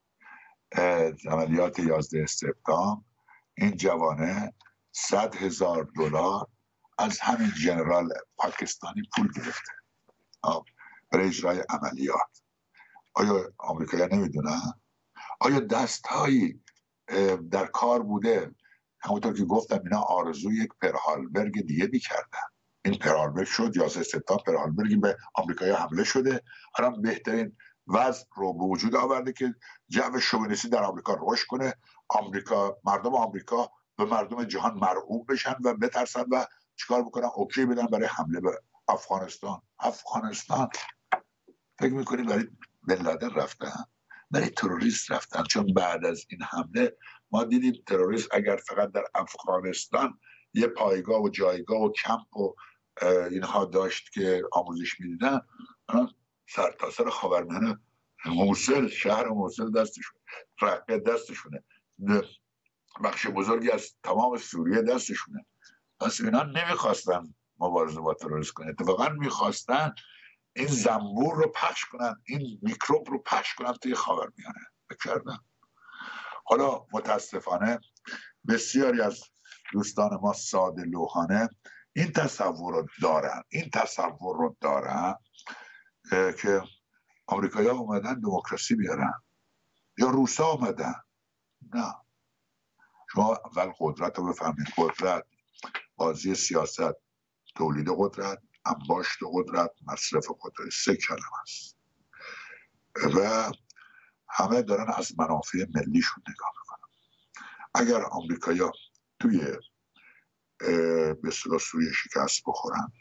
عملیات یازده سپتامبر این جوانه صد هزار دلار از همین جنرال پاکستانی پول گرفته برای اجرای عملیات. آیا آمریکایی‌ها نمیدونن؟ آیا دستهایی در کار بوده؟ همونطور که گفتم اینا آرزوی یک پرهالبرگ دیگه میکردن. این پرهالبرگ شد یازده سپتامبر، پرهالبرگی به آمریکایی‌ها حمله شده. الان بهترین وضع رو به وجود آورده که جو شوونیستی در آمریکا رشد کنه، آمریکا مردم آمریکا به مردم جهان مرعوب بشن و بترسن و چیکار بکنن؟ اوکی بدن برای حمله به افغانستان. افغانستان فکر میکنید برای بن لادن رفتن؟ برای تروریست رفتن. چون بعد از این حمله ما دیدیم تروریست اگر فقط در افغانستان یه پایگاه و جایگاه و کمپ و اینها داشت که آموزش میدیدن، سر تا سر خاورمیانه، موصل، شهر موصل دستشون، رقه دستشونه، بخش بزرگی از تمام سوریه دستشونه. پس اینا نمیخواستن مبارزه با تروریسم کنن، اتفاقا میخواستن این زنبور رو پخش کنن، این میکروب رو پخش کنن توی خاورمیانه. بکردن. حالا متاسفانه بسیاری از دوستان ما ساده لوحانه این تصور رو دارن این تصور رو دارن که آمریکایی‌ها اومدن دموکراسی بیارن یا روسا اومدن. نه، شما اول قدرت رو بفهمید. قدرت بازی سیاست، تولید قدرت، انباشت قدرت، مصرف قدرت، سه کلمه است و همه دارن از منافع ملیشون نگاه میکنن. اگر آمریکایی‌ها توی به اصطلاح سوریه شکست بخورن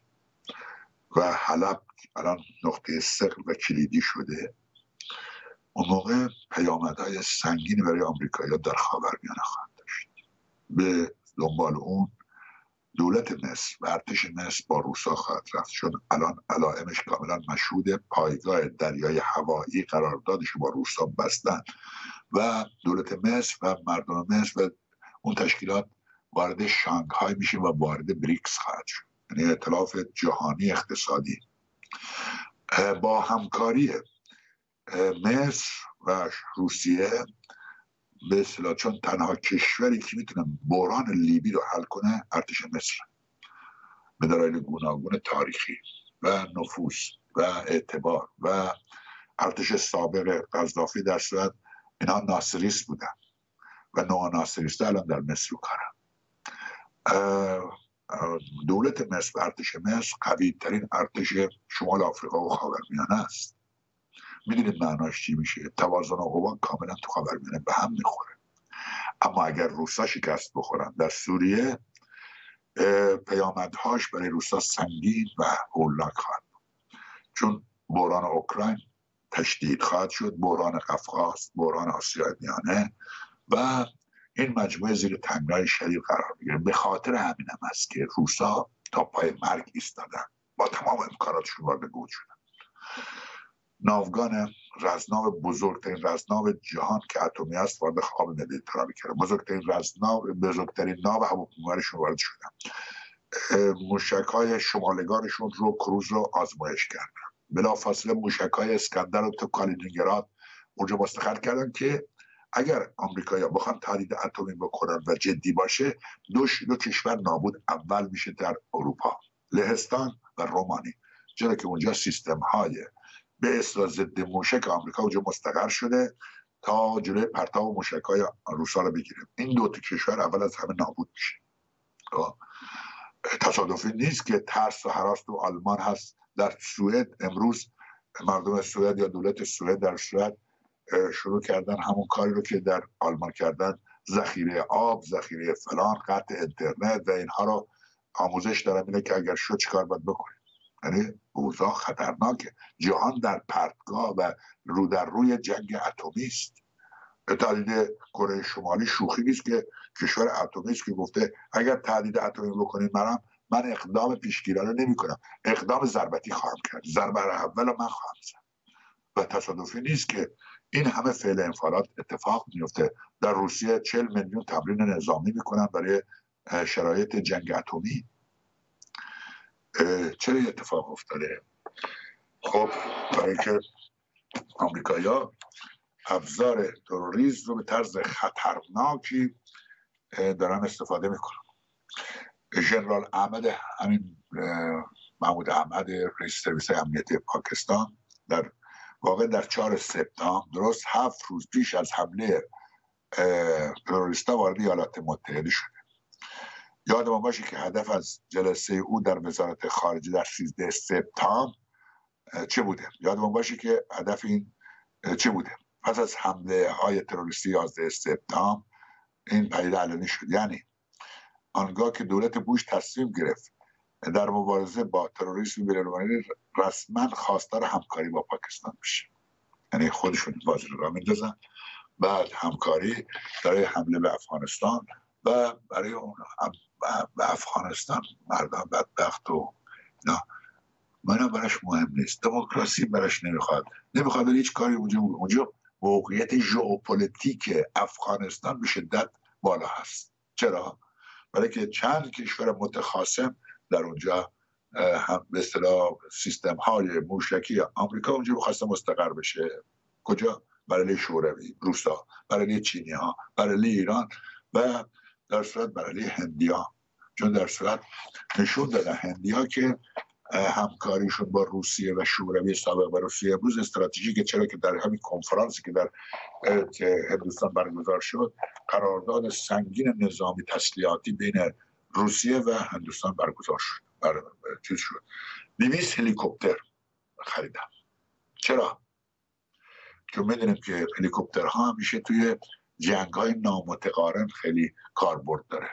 و حلب الان نقطه ثقل و کلیدی شده، اون موقع پیامدهای سنگینی برای آمریکایی‌ها در خاورمیانه خواهند داشت. به دنبال اون دولت مصر و ارتش مصر با روسا خواهد رفت، چون الان علائمش کاملا مشهوده. پایگاه دریای هوایی قراردادش با روسا بستن و دولت مصر و مردم مصر و اون تشکیلات وارد شانگهای میشه و وارد بریکس خواهد شد، یعنی ائتلاف جهانی اقتصادی. با همکاری مصر و روسیه به اصطلاح چون تنها کشوری که میتونه بحران لیبی رو حل کنه ارتش مصر به دلایل گوناگون تاریخی و نفوذ و اعتبار و ارتش سابق قذافی در صورت اینها ناصریست بودن و نوع ناصریست الان در مصر رو کارن. دولت مصر و ارتش مصر قوی ترین ارتش شمال آفریقا و خاورمیانه است. میدونید معناش چی میشه؟ توازن قوا کاملا تو خاورمیانه به هم میخوره. اما اگر روسا شکست بخورن در سوریه، پیامدهاش برای روسا سنگین و هولناک خواهد بود، چون بحران اوکراین تشدید خواهد شد، بحران قفقاز، بحران آسیای میانه و این مجموعه زیر تنگنای شدید قرار میگیره. به خاطر همین هم است که روسا تا پای مرگ ایستادن، با تمام امکاناتشون وارد گود شدن. ناوگان رزمناو، بزرگترین رزمناو جهان که اتمی است، وارد آب مدیترانه کرد. بزرگترین رزمناو، بزرگترین ناو هواپیمایشون وارد شدن. موشک‌های شمالگانشون رو کروز رو آزمایش کردن. بلافاصله موشک‌های اسکندر رو تو کالینینگراد اونجا مستقر کردن که اگر آمریکایی‌ها بخوان تهدید اتمی بکنن و جدی باشه، دو دو کشور نابود اول میشه در اروپا، لهستان و رومانی، چرا که اونجا سیستم‌های به اصطلاح ضد موشک آمریکا اونجا مستقر شده تا جلوی پرتاب موشک‌های روسا رو بگیره. این دو تا کشور اول از همه نابود میشه. تصادفی نیست که ترس و هراس تو آلمان هست. در سوئد امروز مردم سوئد یا دولت سوئد در سوئد شروع کردن همون کاری رو که در آلمان کردن، ذخیره آب، ذخیره فلان، قطع اینترنت و اینها رو آموزش دارن، اینه که اگر شد چیکار باید بکنید. یعنی اوضاع خطرناکه. جهان در پرتگاه و رو در روی جنگ اتمی است. تهدید کره شمالی شوخی نیست که کشور اتمی است که گفته اگر تهدید اتمی بکنید منم من اقدام پیشگیرانه نمی‌کنم، اقدام ضربتی خواهم کرد، ضربه اول من خواهم زد. و تصادفی نیست که این همه فعل انفعالات اتفاق میفته. در روسیه چهل میلیون تمرین نظامی میکنن برای شرایط جنگ اتمی. چرا اتفاق افتاده؟ خب برای اینکه آمریکایی‌ها ابزار تروریسم رو به طرز خطرناکی دارن استفاده میکنن. ژنرال احمد همین محمود احمد رئیس سرویس امنیتی پاکستان در واقع در چهار سپتامبر، درست هفت روز پیش از حمله تروریستا وارد ایالات متحده شده. یادمون باشه که هدف از جلسه او در وزارت خارجه در سیزده سپتامبر چه بوده؟ یادمون باشه که هدف این چه بوده؟ پس از حمله های تروریستی یازده سپتامبر این پدیده علنی شد. یعنی آنگاه که دولت بوش تصمیم گرفت در مبارزه با تروریسم بین‌المللی رسما خواستار همکاری با پاکستان بشه، یعنی خودشون بازی رو راه میندازن، بعد همکاری برای حمله به افغانستان و برای اون به افغانستان مردم بدبخت و نه من براش مهم نیست، دموکراسی براش نمیخواد، نمیخواد هیچ کاری اونجا. اونجا موقعیت ژئوپلیتیک افغانستان به شدت بالا هست. چرا؟ برای که چند کشور متخاصم در اونجا هم به اصطلاح سیستم های موشکی آمریکا اونجا بخواسته مستقر بشه. کجا؟ برای شوروی، روسا، برای چینی ها، برای ایران و در صورت برای هندی ها. چون در صورت نشون دادن هندی ها که همکاریشون با روسیه و شوروی سابق و روسیه امروز استراتژیکه، چرا که در همین کنفرانسی که در هندوستان برگزار شد قرارداد سنگین نظامی تسلیحاتی بین روسیه و هندوستان برگزار شد. بر چیز شد دویست هلیکوپتر خریدن. چرا؟ چون میدونیم که هلیکوپترها همیشه توی جنگ‌های نامتقارن خیلی کاربرد داره.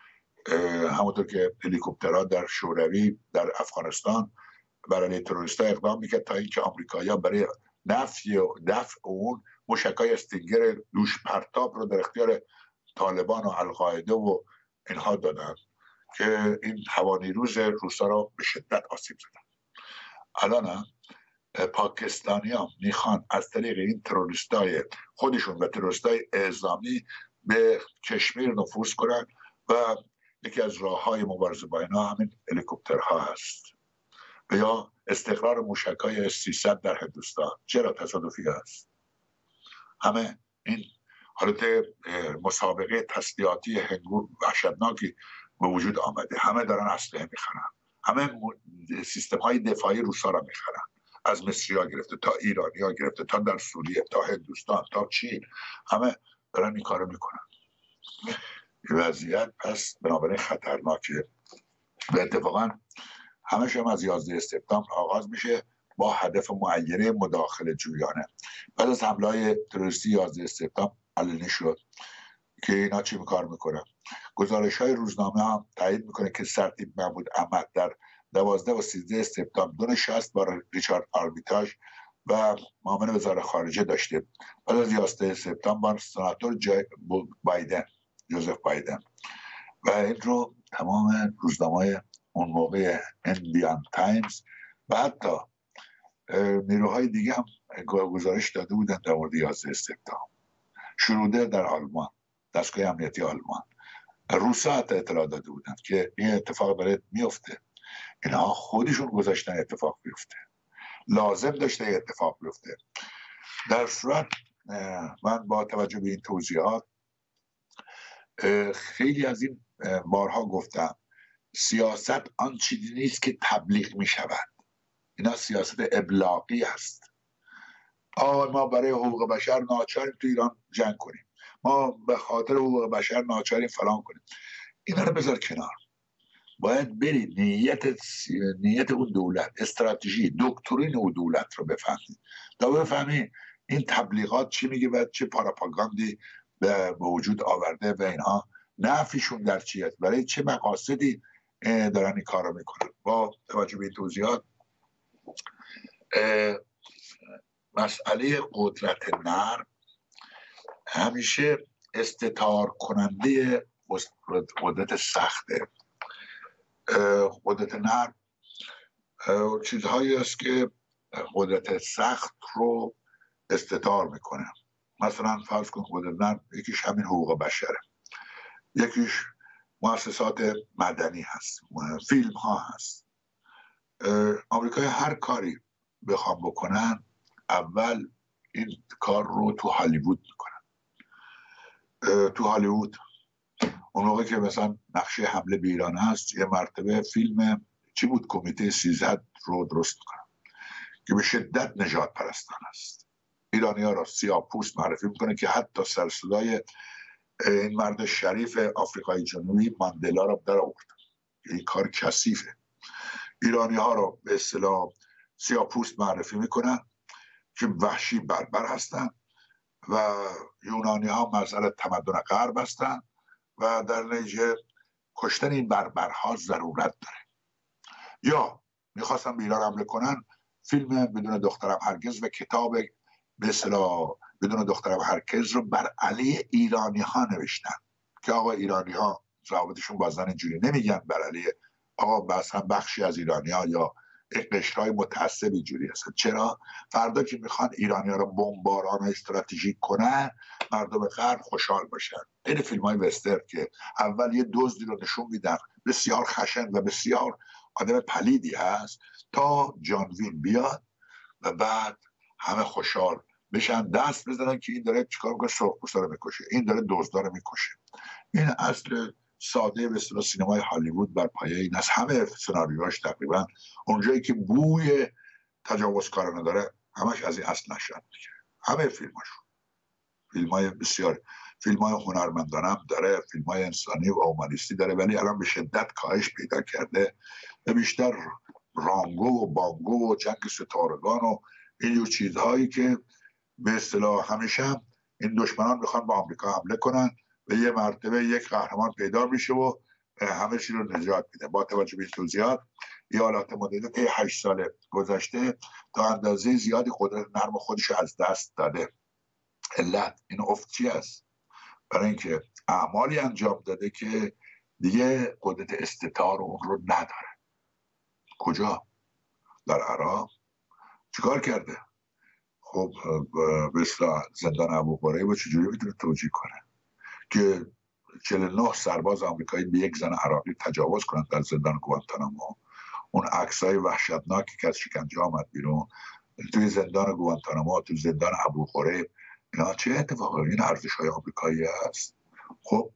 همونطور که هلیکوپترها در شوروی در افغانستان برای تروریست‌ها اقدام میکرد تا اینکه آمریکایی‌ها برای نفی و دفع اون موشک‌های استینگر دوش پرتاب رو در اختیار طالبان و القاعده و اینها دادن که این هوانیروز روسا رو به شدت آسیب زدن. الان پاکستانی ها میخوان از طریق این تروریستای خودشون و تروریستای اعزامی به کشمیر نفوذ کنن و یکی از راه های مبارزه با اینا همین هلیکوپترها هست و یا استقرار موشک‌های اس سیصد در هندوستان. چرا تصادفی هست؟ همه این حالت مسابقه تسلیحاتی هنگور وحشتناکی به وجود آمده. همه دارن اسلحه میخرن، همه سیستم های دفاعی روسا را میخرن، از مصری ها گرفته تا ایرانی ها گرفته تا در سوریه تا هندوستان تا چین، همه دارن این کارو میکنن. وضعیت پس بنابراین خطرناکه و اتفاقا همش هم از یازده سپتامبر آغاز میشه با هدف معینه مداخله جویانه. بعد از حمله های تروریستی یازده سپتامبر علنی شد که اینا چی کار میکنن. گزارش های روزنامه هم تایید میکنه که سرتیپ محمود احمد در دوازده و سیزده سپتامبر دو نشست با ریچارد آرمیتاژ و معاون وزارت خارجه داشته. بعد از یازده سپتامبر سناتور بایدن جوزف بایدن و این رو تمام روزنامه‌های اون موقع اندیان تایمز و حتی نیروهای دیگه هم گزارش داده بودن در مورد یازده سپتامبر. شرودر در آلمان، دستگاه امنیتی آلمان، روسا حتی اطلاع داده بودن که این اتفاق داره میفته. اینها خودشون گذاشتن اتفاق بیفته، لازم داشته اتفاق بیفته. در صورت من با توجه به این توضیحات خیلی از این بارها گفتم سیاست آن چیزی نیست که تبلیغ می شود، اینا سیاست ابلاغی است. آه ما برای حقوق بشر ناچاریم تو ایران جنگ کنیم، ما به خاطر حقوق بشر ناچاریم فلان کنیم. اینا رو بذار کنار. باید برید نیت نیت اون دولت، استراتژی، دکترین اون دولت رو بفهمید تا بفهمید این تبلیغات چی میگه و چه پروپاگاندی به وجود آورده و اینها نفعشون در چیه، برای چه مقاصدی دارن این کار رو میکنن. با توجه به این توضیحات مسئله قدرت نرم همیشه استتار کننده قدرت سخته. قدرت نرم چیزهایی است که قدرت سخت رو استتار میکنه. مثلا فرض کن قدرت نرم یکیش همین حقوق بشره، یکیش مؤسسات مدنی هست، فیلم ها هست. آمریکای هر کاری بخوام بکنن اول این کار رو تو هالیوود میکنن. تو هالیوود اون موقع که مثلا نقشه حمله به ایران هست یه مرتبه فیلم چی بود کمیته سیزده رو درست میکنن که به شدت نژاد پرستان است. ایرانی ها را سیاه پوست معرفی میکنه که حتی سر صدای این مرد شریف آفریقای جنوبی ماندلا را در آورد. این کار کثیفه. ایرانی ها رو به اصطلاح سیاه پوست معرفی میکنن که وحشی بربر هستن و یونانی ها مظهر تمدن غرب هستن و در نتیجه کشتن این بربرها ضرورت داره. یا میخواستن به ایران حمله کنن، فیلم بدون دخترم هرگز و کتاب به اصطلاح بدون دخترم هرگز رو بر علیه ایرانی ها نوشتن که آقا ایرانی ها ضوابطشون بازن اینجوری نمیگن بر علیه آقا بس هم بخشی از ایرانی ها یا قشرهای متعصب اینجوری هستن. چرا؟ فردا که میخوان ایرانی ها رو بمباران استراتژیک کنن مردم غرب خوشحال باشن. این فیلم های وسترن که اول یه دزدی رو نشون میدن بسیار خشن و بسیار آدم پلیدی هست تا جان وین بیاد و بعد همه خوشحال بشن دست بزنن که این داره چیکار میکنه، سرخپوستا رو میکشه، این داره دزدا رو میکشه. این اصل ساده به اصطلاح سینمای هالیوود بر پایه این از همه سناریوهاش تقریبا اونجایی که بوی تجاوزکارانه داره همش از این اصل نشد میگیره. همه فیلماشون فیلمای بسیار فیلمای هنرمندانه هم داره، فیلمای انسانی و اومانیستی داره، ولی الان به شدت کاهش پیدا کرده و بیشتر رانگو و بانگو و جنگ ستارگان و این چیزهایی که به اصطلاح همیشه هم این دشمنان میخوان با آمریکا حمله کنن و یه مرتبه یک قهرمان پیدا میشه و همه چی رو نجات میده. با توجه به توضیحات ایالات متحده طی هشت سال گذشته تا اندازه زیادی قدرت نرم خودش از دست داده. علت این افت چی است؟ برای اینکه اعمالی انجام داده که دیگه قدرت استتار اون رو نداره. کجا؟ در عراق چیکار کرده؟ خب به اصطلاح زندان ابوغریب رو چجوری میتونه توجیه کنه که چهل و نه سرباز آمریکایی به یک زن عراقی تجاوز کنند در زندان گوانتانامو؟ اون عکسای وحشتناکی که از شکنجه آمد بیرون توی زندان گوانتانامو، توی زندان ابوغریب اینا چه اتفاقی؟ این ارزش های آمریکایی است. خب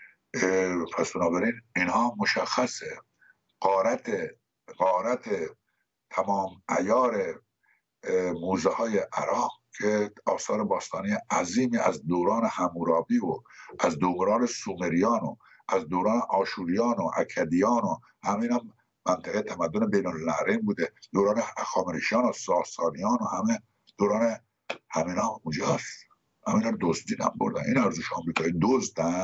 پس بنابراین اینها مشخصه غارت غارت تمام عیار موزه های عراق که آثار باستانی عظیمی از دوران حمورابی و از دوران سومریان و از دوران آشوریان و اکدیان و همین هم منطقه تمدن بین النهرین بوده، دوران اخامنشیان و ساسانیان و همه دوران همین ها اونجاست. همین ها دزدیدن بردن. این ارزش آمریکایی دزدن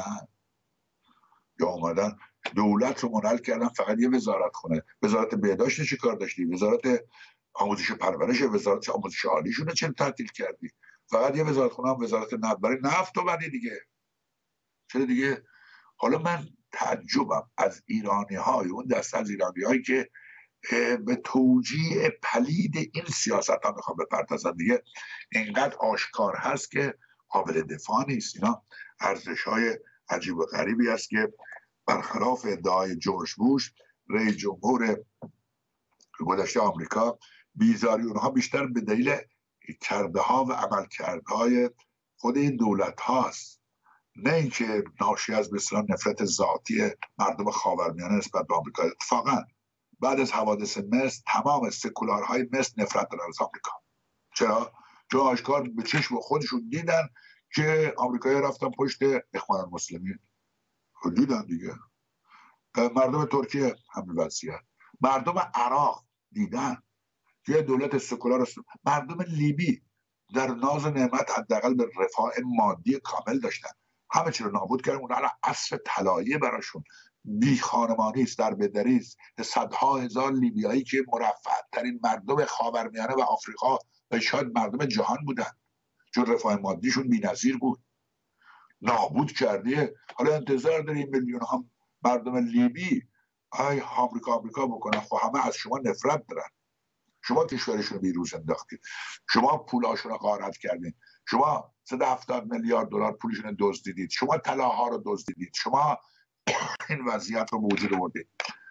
یا اومدن دولت رو منحل کردن فقط یه وزارت خونه. وزارت بهداشت چی کار داشتی؟ وزارت آموزش پرورش، وزارت آموزش عالیشون چه تعطیل کردی؟ فقط یه وزارت خونه هم وزارت نفت، برای نفت و بعدی دیگه چرا دیگه. حالا من تعجبم از ایرانی های اون دسته از ایرانی هایی که به توجیه پلید این سیاست ها میخوام بپردازن دیگه. اینقدر آشکار هست که قابل دفاع نیست. اینا ارزش های عجیب و غریبی است که برخلاف ادعای جورج بوش رئیس جمهور گذشته آمریکا، بیزاری اونها بیشتر به دلیل کرده ها و عمل کرده های خود این دولت هاست، نه اینکه ناشی از بسیار نفرت ذاتی مردم خاورمیانه نسبت به آمریکا. اتفاقا بعد از حوادث مصر تمام سکولارهای مصر نفرت دارن از آمریکا. چرا؟ چون آشکار به چشم خودشون دیدن که آمریکایی رفتن پشت اخوان المسلمین. دیدن دیگه. مردم ترکیه همین وضعیت، مردم عراق دیدن که دولت سکولار است. مردم لیبی در ناز و نعمت حداقل به رفاه مادی کامل داشتن، همه چی رو نابود کردن. اون الان عصر طلایی براشون، بی خانمانی است، در بدری است. صدها هزار لیبیایی که مرفه ترین مردم خاورمیانه و آفریقا و شاید مردم جهان بودن، چون رفاه مادیشون بی‌نظیر بود، نابود کرده. حالا انتظار داریم میلیون هم مردم لیبی ای آمریکا آمریکا بکنن؟ خب همه از شما نفرت دارن. شما کشورشون رو بیروز انداختید، شما پولاشون رو غارت کردید، شما صد و هفتاد میلیارد دلار پولشون رو دزدیدید، شما طلاها رو دزدیدید، شما این وضعیت رو موجود آوردید.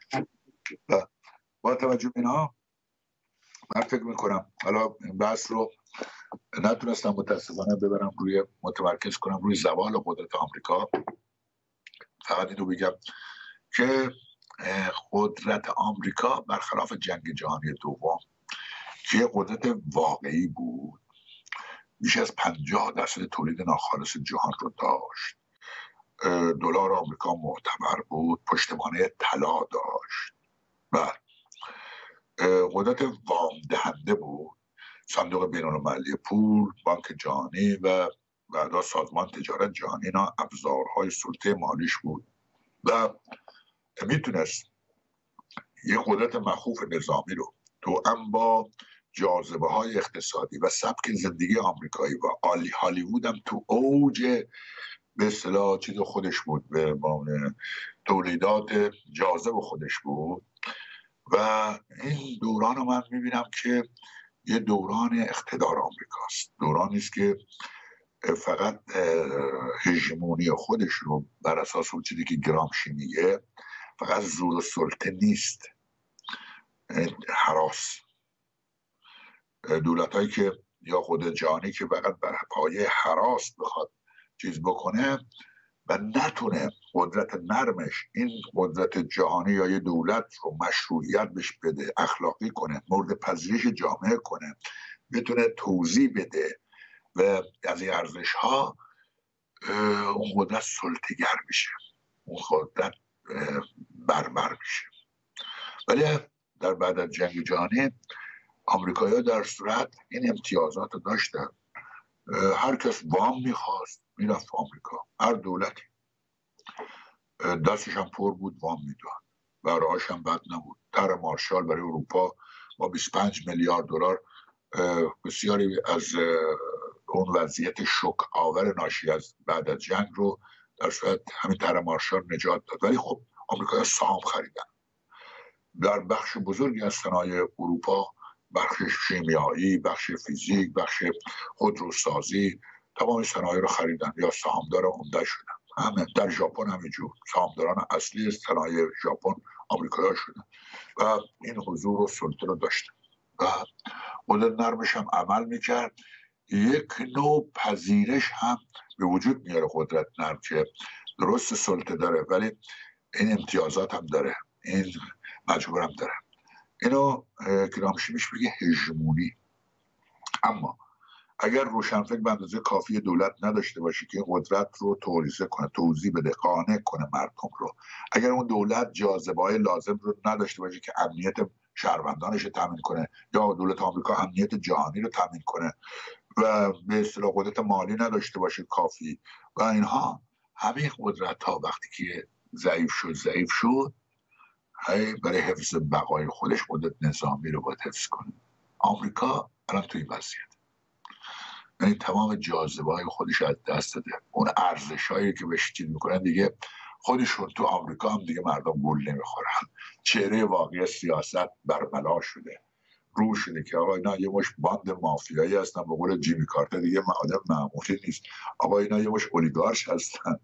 با توجه به اینها من فکر میکنم حالا این بحث رو نتونستم متاسفانه ببرم روی متمرکز کنم روی زوال قدرت آمریکا. فقط اینو بگم که قدرت آمریکا برخلاف جنگ جهانی دوم که قدرت واقعی بود، بیش از پنجاه درصد تولید ناخالص جهان رو داشت، دلار آمریکا معتبر بود، پشتوانه طلا داشت و قدرت وام دهنده بود. صندوق بین‌المللی پول، بانک جهانی و بعدا سازمان تجارت جهانی، اینا ابزارهای سلطه مالیش بود و میتونست یه قدرت مخوف نظامی رو توأم با جاذبه های اقتصادی و سبک زندگی آمریکایی و آلی هالیوود هم تو اوج به اصطلاح چیز خودش بود، به تولیدات جاذب خودش بود. و این دوران رو من میبینم که یه دوران اقتدار آمریکاست، دورانی است که فقط هژمونی خودش رو بر اساس اون چیزی که گرامشی میگه، فقط زور و سلطه نیست، هراس. دولت هایی که یا خود جهانی که فقط بر پایه هراس بخواد چیز بکنه و نتونه قدرت نرمش این قدرت جهانی یا یه دولت رو مشروعیت بهش بده، اخلاقی کنه، مورد پذیرش جامعه کنه، بتونه توضیح بده و از این ارزش ها، اون قدرت سلطه‌گر میشه، اون قدرت بربر میشه. ولی در بعد از جنگ جهانی آمریکایی‌ها در صورت این امتیازات رو داشتن. هر کس وام میخواست میرفت آمریکا، هر دولتی دستش هم پر بود وام میداد و راهش هم بد نبود. در مارشال برای اروپا با بیست و پنج میلیارد دلار بسیاری از اون وضعیت شوک آور ناشی از بعد از جنگ رو در صورت همین در مارشال نجات داد. ولی خب آمریکایی‌ها سهام خریدن در بخش بزرگی از صنایع اروپا، بخش شیمیایی، بخش فیزیک، بخش خودروسازی، تمام صنایع رو خریدن یا سهامدار عمده شدن. همه در ژاپن همینجور سهامداران اصلی صنایع ژاپن آمریکایی‌ها شدن و این حضور و سلطه رو داشتن و قدرت نرمش هم عمل میکرد یک نوع پذیرش هم به وجود میاره قدرت نرم که درست سلطه داره ولی این امتیازات هم داره، این مجبورم داره. اینو کرامشیمیش میگه هژمونی. اما اگر روشنفکر به اندازه کافی دولت نداشته باشه که این قدرت رو توریزه کنه، توزیع بده، قانع کنه مردم رو، اگر اون دولت جاذبه‌های لازم رو نداشته باشه که امنیت شهروندانش رو تامین کنه یا دولت آمریکا امنیت جهانی رو تامین کنه و به اصطلاح قدرت مالی نداشته باشه کافی و اینها، همین قدرت ها وقتی که ضعیف شد ضعیف شد هی برای حفظ بقای خودش قدرت نظامی رو باید حفظ کنه. آمریکا الان توی این وضعیت، یعنی تمام جاذبه های خودش از دست داده. اون ارزش هایی که بهش چیز میکنن دیگه خودشون تو آمریکا هم دیگه مردم گول نمیخورن. چهره واقعی سیاست برملا شده، رو شده که آقا اینا یه مش باند مافیایی هستن، به قول جیمی کارتر دیگه آدم معمولی نیست، آقا اینا یه مش اولیگارش هستن.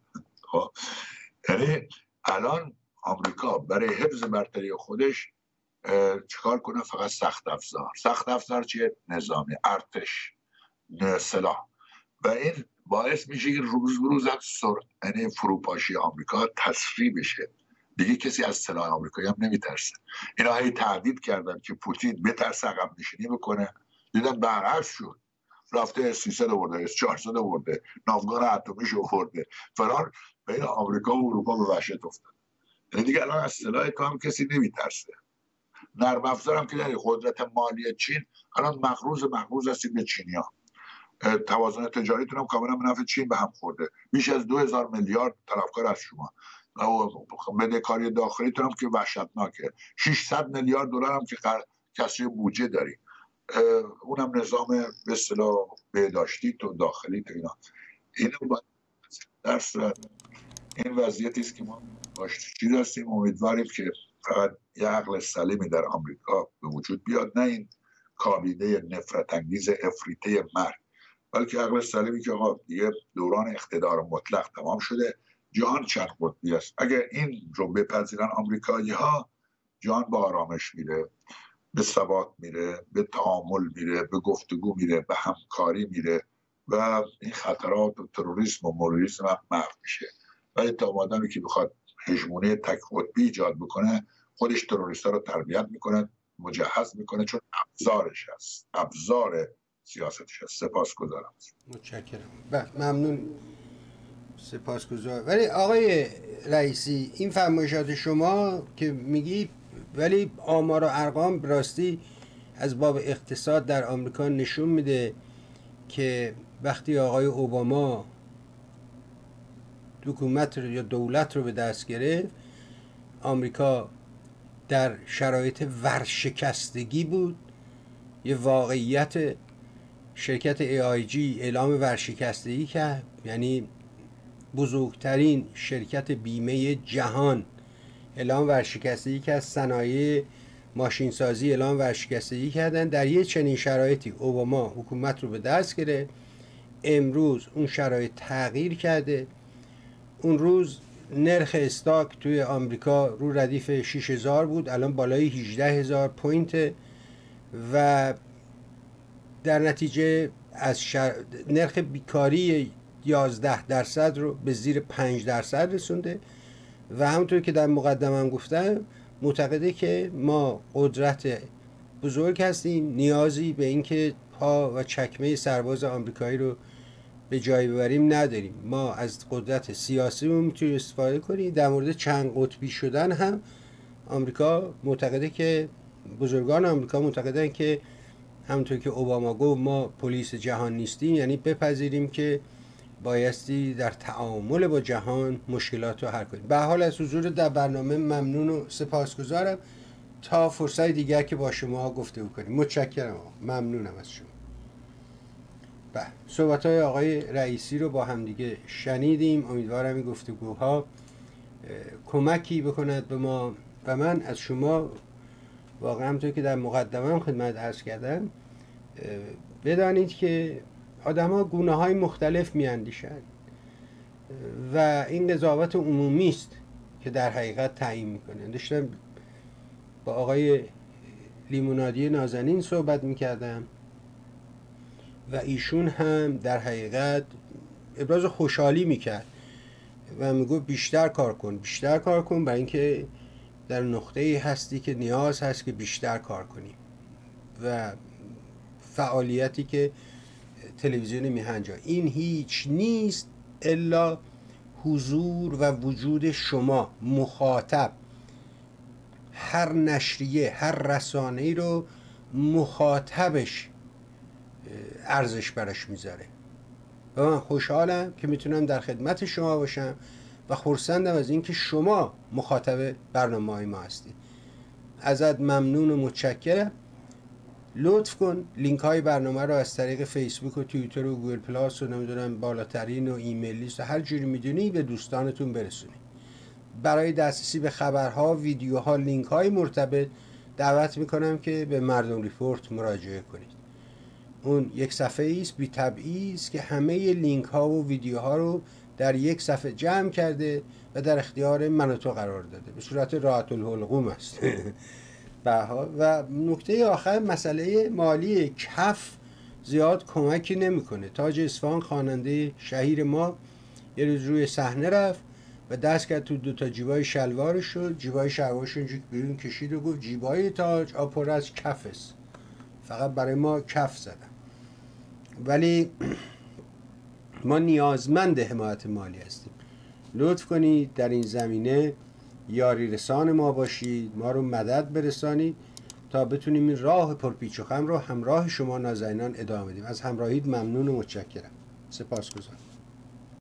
یعنی الان آمریکا برای حفظ برتری خودش چیکار کنه؟ فقط سخت افزار. سخت افزار چیه؟ نظامی، ارتش، سلاح. و این باعث میشه که روز به روز سر... یعنی فروپاشی آمریکا تسریع بشه. دیگه کسی از سلاح آمریکایی هم نمیترسه. اینا هی تهدید کردن که پوتین بترسه عقب نشینی بکنه، دیدن برعکس شد، رفته اس سیصد آورده، اس چهارصد آورده، ناوگان اتمیش آورده فرار. بین آمریکا و اروپا به وحشت افتاد. یعنی دیگه الان از سلاح کام کسی نمیترسه. نرم افزار هم که داری، قدرت مالی چین الان مقروض مقروض هستیم به چینی‌ها. توازن تجاریتون هم کاملا به نفع چین به هم خورده. بیش از دو هزار میلیارد طلبکار از شما. بدهکاری داخلیتون هم که وحشتناکه. ششصد میلیارد دلار هم که کسری بودجه داری. اونم نظام به اصطلاح بهداشتی تو داخلی تو اینا. اینو باید در صورت این وضعیتی است که ما باش چیز هستیم. امیدواریم که فقط یه عقل سلیمی در آمریکا به وجود بیاد، نه این کابینه نفرت انگیز افریطه مرگ، بلکه عقل سلیمی که آقا دیگه دوران اقتدار مطلق تمام شده، جهان چند قطبی است. اگر این رو بپذیرن آمریکایی ها، جهان با آرامش میره، به ثبات میره، به تعامل میره، به گفتگو میره، به همکاری میره و این خطرات و تروریسم و مروریسم هم محو میشه. ولی تا آدمی که بخواد هژمونی تک قطبی ایجاد بکنه، خودش تروریستا رو تربیت میکنه، مجهز میکنه، چون ابزارش هست، ابزار سیاستش هست. سپاسگزارم. متشکرم. ممنون. سپاسگزار. ولی آقای رئیسی، این فرمایشات شما که میگی ولی آمار و ارقام راستی از باب اقتصاد در آمریکا نشون میده که وقتی آقای اوباما حکومت رو یا دولت رو به دست گرفت، آمریکا در شرایط ورشکستگی بود. یه واقعیت، شرکت ای آی جی اعلام ورشکستگی کرد، یعنی بزرگترین شرکت بیمه جهان اعلام ورشکستگی کرد، صنایع ماشینسازی اعلام ورشکستگی کردن. در یه چنین شرایطی اوباما حکومت رو به دست گرفت. امروز اون شرایط تغییر کرده. اون روز نرخ استاک توی آمریکا رو ردیف شش هزار بود، الان بالای هجده هزار پوینت و در نتیجه از شر... نرخ بیکاری یازده درصد رو به زیر پنج درصد رسونده و همونطور که در مقدمم گفتم معتقده که ما قدرت بزرگ هستیم، نیازی به اینکه پا و چکمه سرباز آمریکایی رو به جای ببریم نداریم. ما از قدرت سیاسی رو میتونیم استفاده کنیم. در مورد چند قطبی شدن هم آمریکا معتقده که بزرگان آمریکا معتقدن که همونطور که اوباما گفت ما پلیس جهان نیستیم، یعنی بپذیریم که بایستی در تعامل با جهان مشکلات رو حل کنیم. به حال از حضور در برنامه ممنون و سپاسگزارم. تا فرصت دیگر که با شما گفتگو کنیم. متشکرم. ممنونم از شما. بله، صحبت‌های آقای رئیسی رو با هم دیگه شنیدیم. امیدوارم این گفتگوها کمکی بکند به ما و من از شما واقعا همونطور که در مقدمه هم خدمت عرض کردم بدانید که آدم ها گونه های مختلف می اندیشند و این قضاوت عمومی است که در حقیقت تعیین میکنه. داشتم با آقای لیمونادی نازنین صحبت میکردم و ایشون هم در حقیقت ابراز خوشحالی میکرد و میگو بیشتر کار کن بیشتر کار کن، برای اینکه در نقطه‌ای هستی که نیاز هست که بیشتر کار کنی. و فعالیتی که تلویزیون میهنجار این هیچ نیست الا حضور و وجود شما مخاطب. هر نشریه، هر رسانه‌ای رو مخاطبش ارزش براش میذاره و من خوشحالم که میتونم در خدمت شما باشم و خرسندم از اینکه شما مخاطب برنامه‌های ما هستید. ازت ممنون و متشکرم. لطف کن لینک های برنامه رو از طریق فیسبوک و توییتر و گوگل پلاس و نمیدونم بالاترین و ایمیل لیست و هر جوری میدونی به دوستانتون برسونید. برای دسترسی به خبرها، ویدیوها، لینک های مرتبط دعوت میکنم که به مردم ریپورت مراجعه کنید. اون یک صفحه است بی طبعی است که همه لینک ها و ویدیوها رو در یک صفحه جمع کرده و در اختیار من و تو قرار داده. به صورت راحت الحلقوم است. و نکته آخر مسئله مالی کف زیاد کمکی نمیکنه. تاج اصفهان خواننده شهیر ما یه روز روی صحنه رفت و دست کرد تو دو تا جیبای شلوارش شد، جیبای شلوارش رو بیرون کشید و گفت جیبای تاج آپر از کف است، فقط برای ما کف زدن. ولی ما نیازمند حمایت مالی هستیم. لطف کنید در این زمینه یاری رسان ما باشید، ما رو مدد برسانید تا بتونیم این راه پرپیچ و خم رو همراه شما نازنینان ادامه بدیم. از همراهیت ممنون و متشکرم. سپاسگزارم.